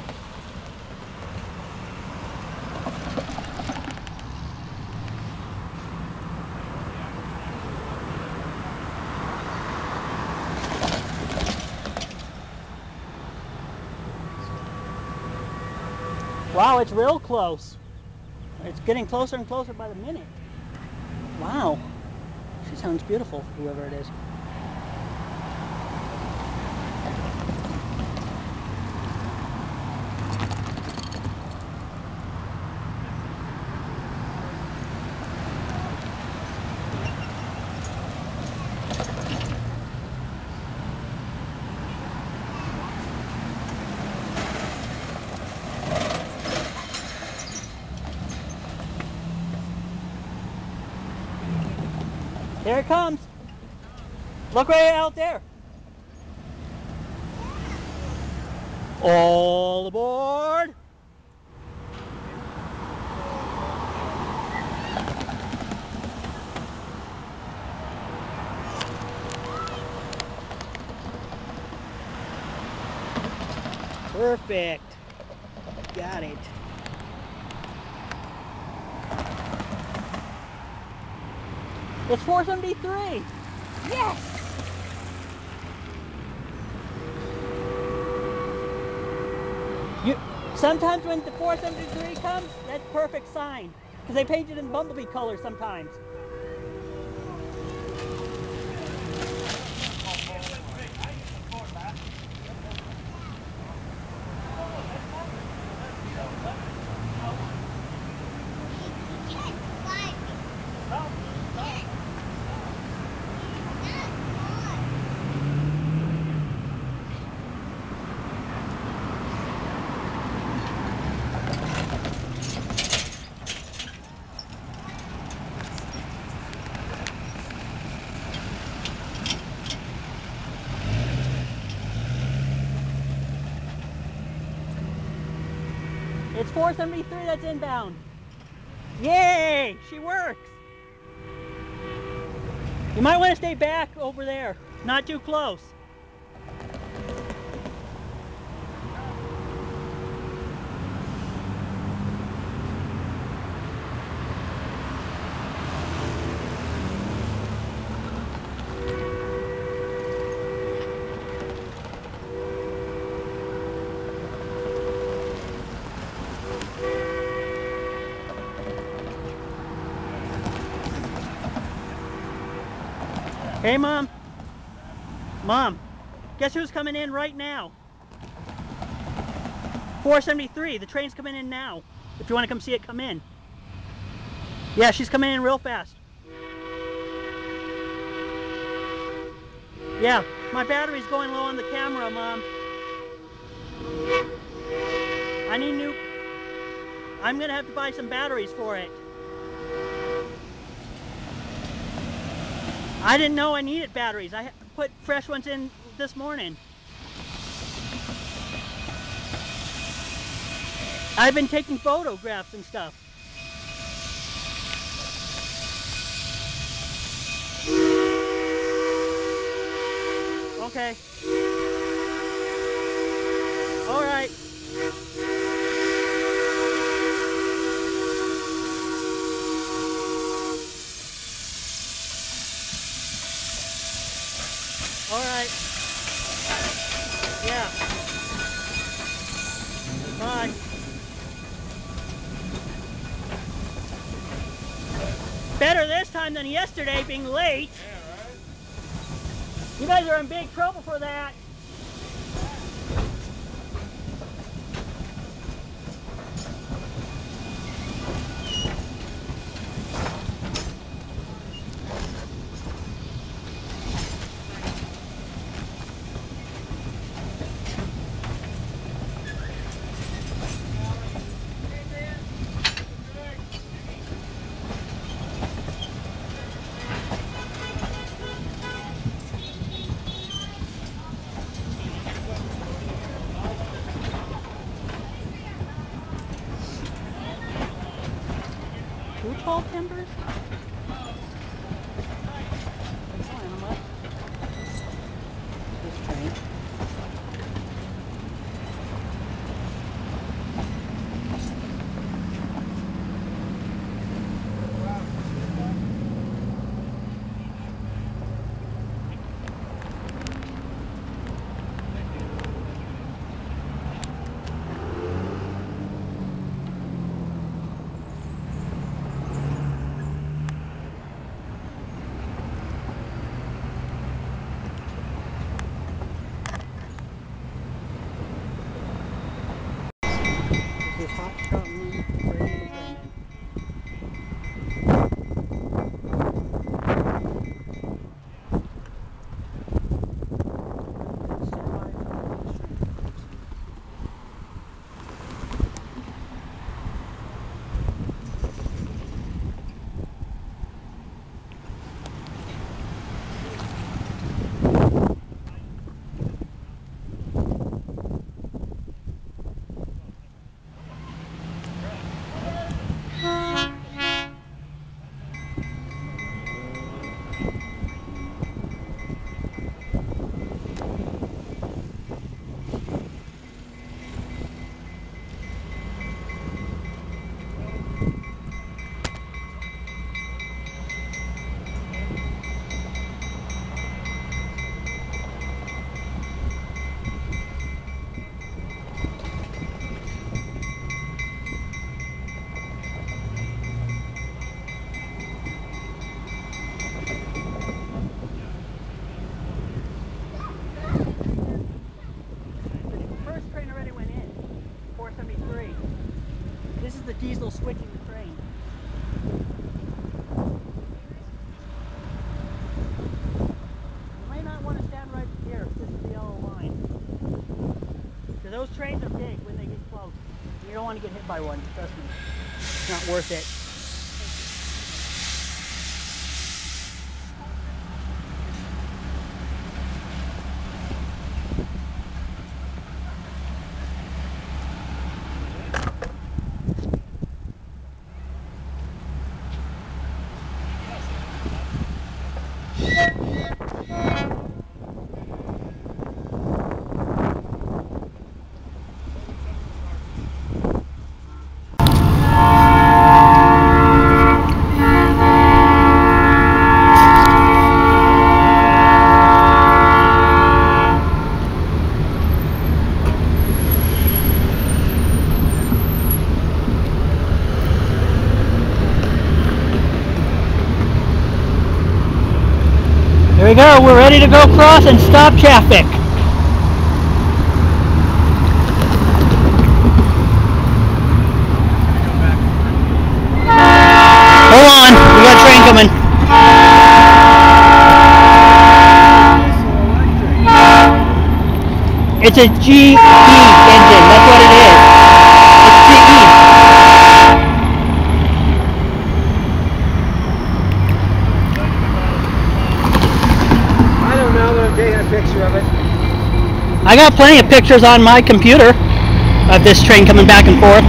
Wow, it's real close. It's getting closer and closer by the minute. Wow. She sounds beautiful, whoever it is. Here it comes. Look right out there. All aboard. Perfect. Got it. It's four seventy-three. Yes! You, sometimes when the four seventy-three comes, that's perfect sign. Because they paint it in bumblebee color sometimes. It's four seventy-three that's inbound. Yay! She works. You might want to stay back over there. Not too close. Hey, Mom. Mom, guess who's coming in right now? four seventy-three. The train's coming in now. If you want to come see it, come in. Yeah, she's coming in real fast. Yeah, my battery's going low on the camera, Mom. I need new... I'm going to have to buy some batteries for it. I didn't know I needed batteries. I put fresh ones in this morning. I've been taking photographs and stuff. Okay. All right. All right. Yeah. Bye. Better this time than yesterday being late. Yeah, right? You guys are in big trouble for that. Two tall timbers? This train. This hot chocolate ready to come in. this is the diesel switching the train. You may not want to stand right here, this is the yellow line. Because those trains are big when they get close. You don't want to get hit by one, trust me. It's not worth it. Here we go, we're ready to go cross and stop traffic. Hold on, we got a train coming. It's a G E engine, that's what it is. It's G E. I don't know, but I'm taking a picture of it. I got plenty of pictures on my computer of this train coming back and forth.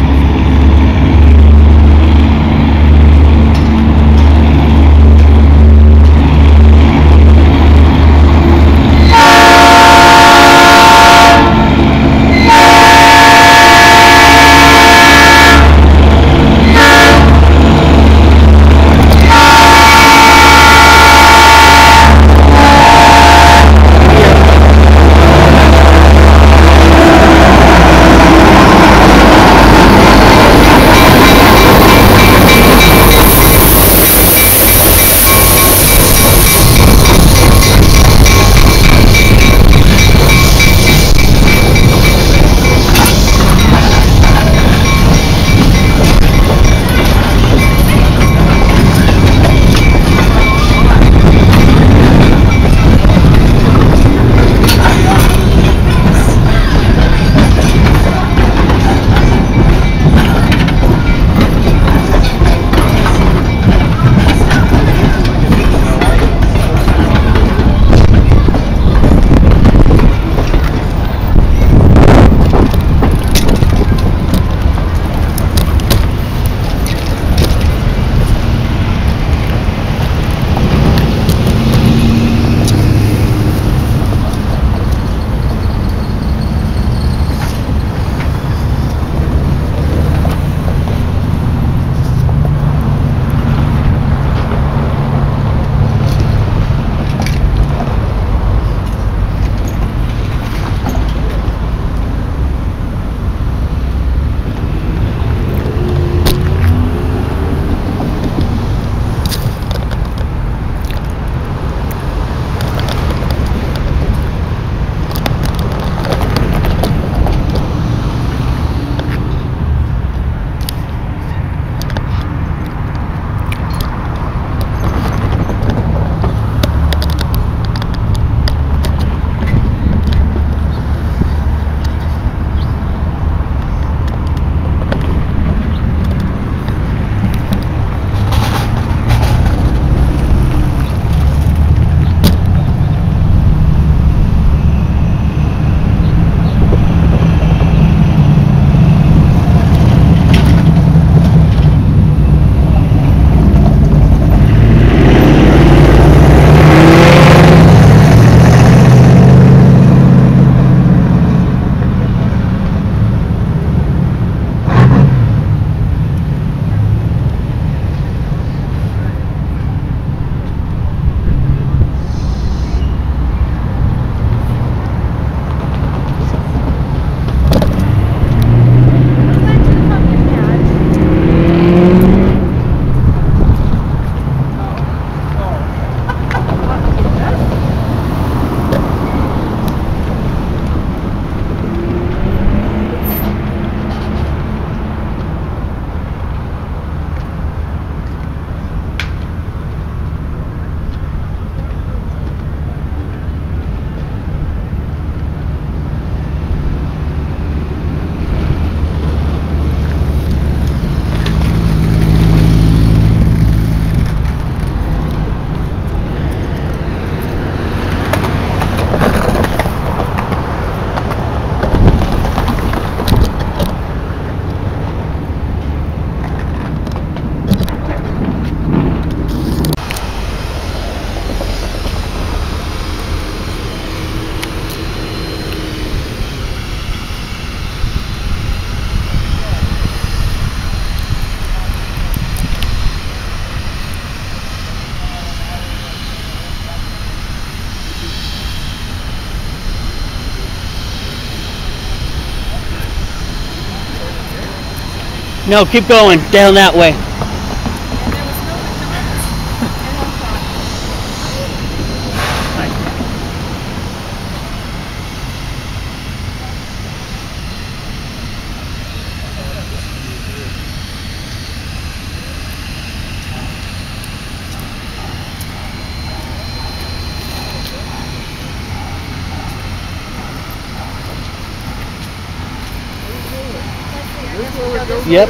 No, keep going down that way. And there was no McDonald's in Hong Kong. Yep.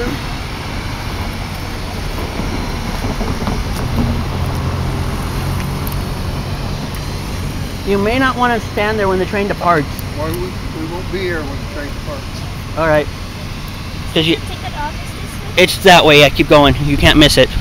You may not want to stand there when the train departs. Well, we, we won't be here when the train departs. All right. Cause you, Ticket office this way? it's that way. Yeah, keep going. You can't miss it.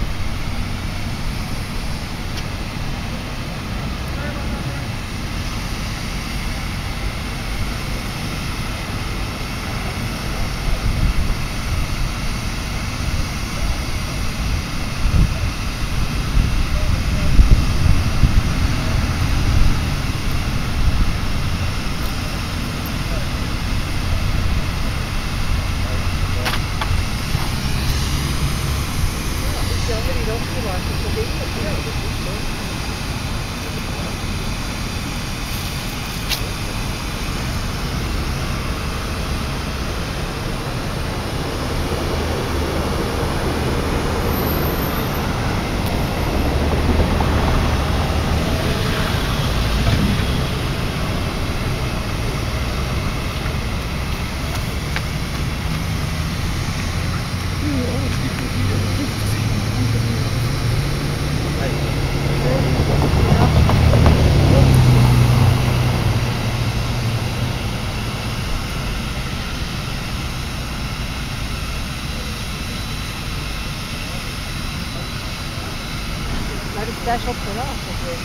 Special put off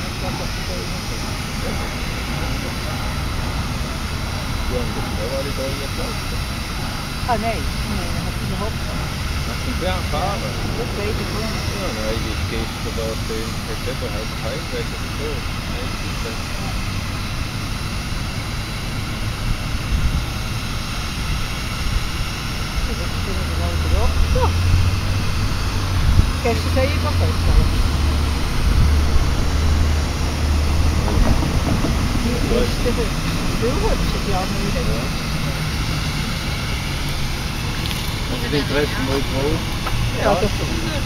Ah nee, nee, dat had hij de hoop van. Ja, varen. Dat weet ik wel. Ja, nee, die geeft er wel geen verzetten uit de heimweg of zo. Nee, dat is het. Dat kunnen we gewoon erop. Zo. Kijk, ze zei je mag ook stellen. Hier is de duurwoord, zit je al nu in. Als je dit treft, mooi mooi. Ja, dat is goed.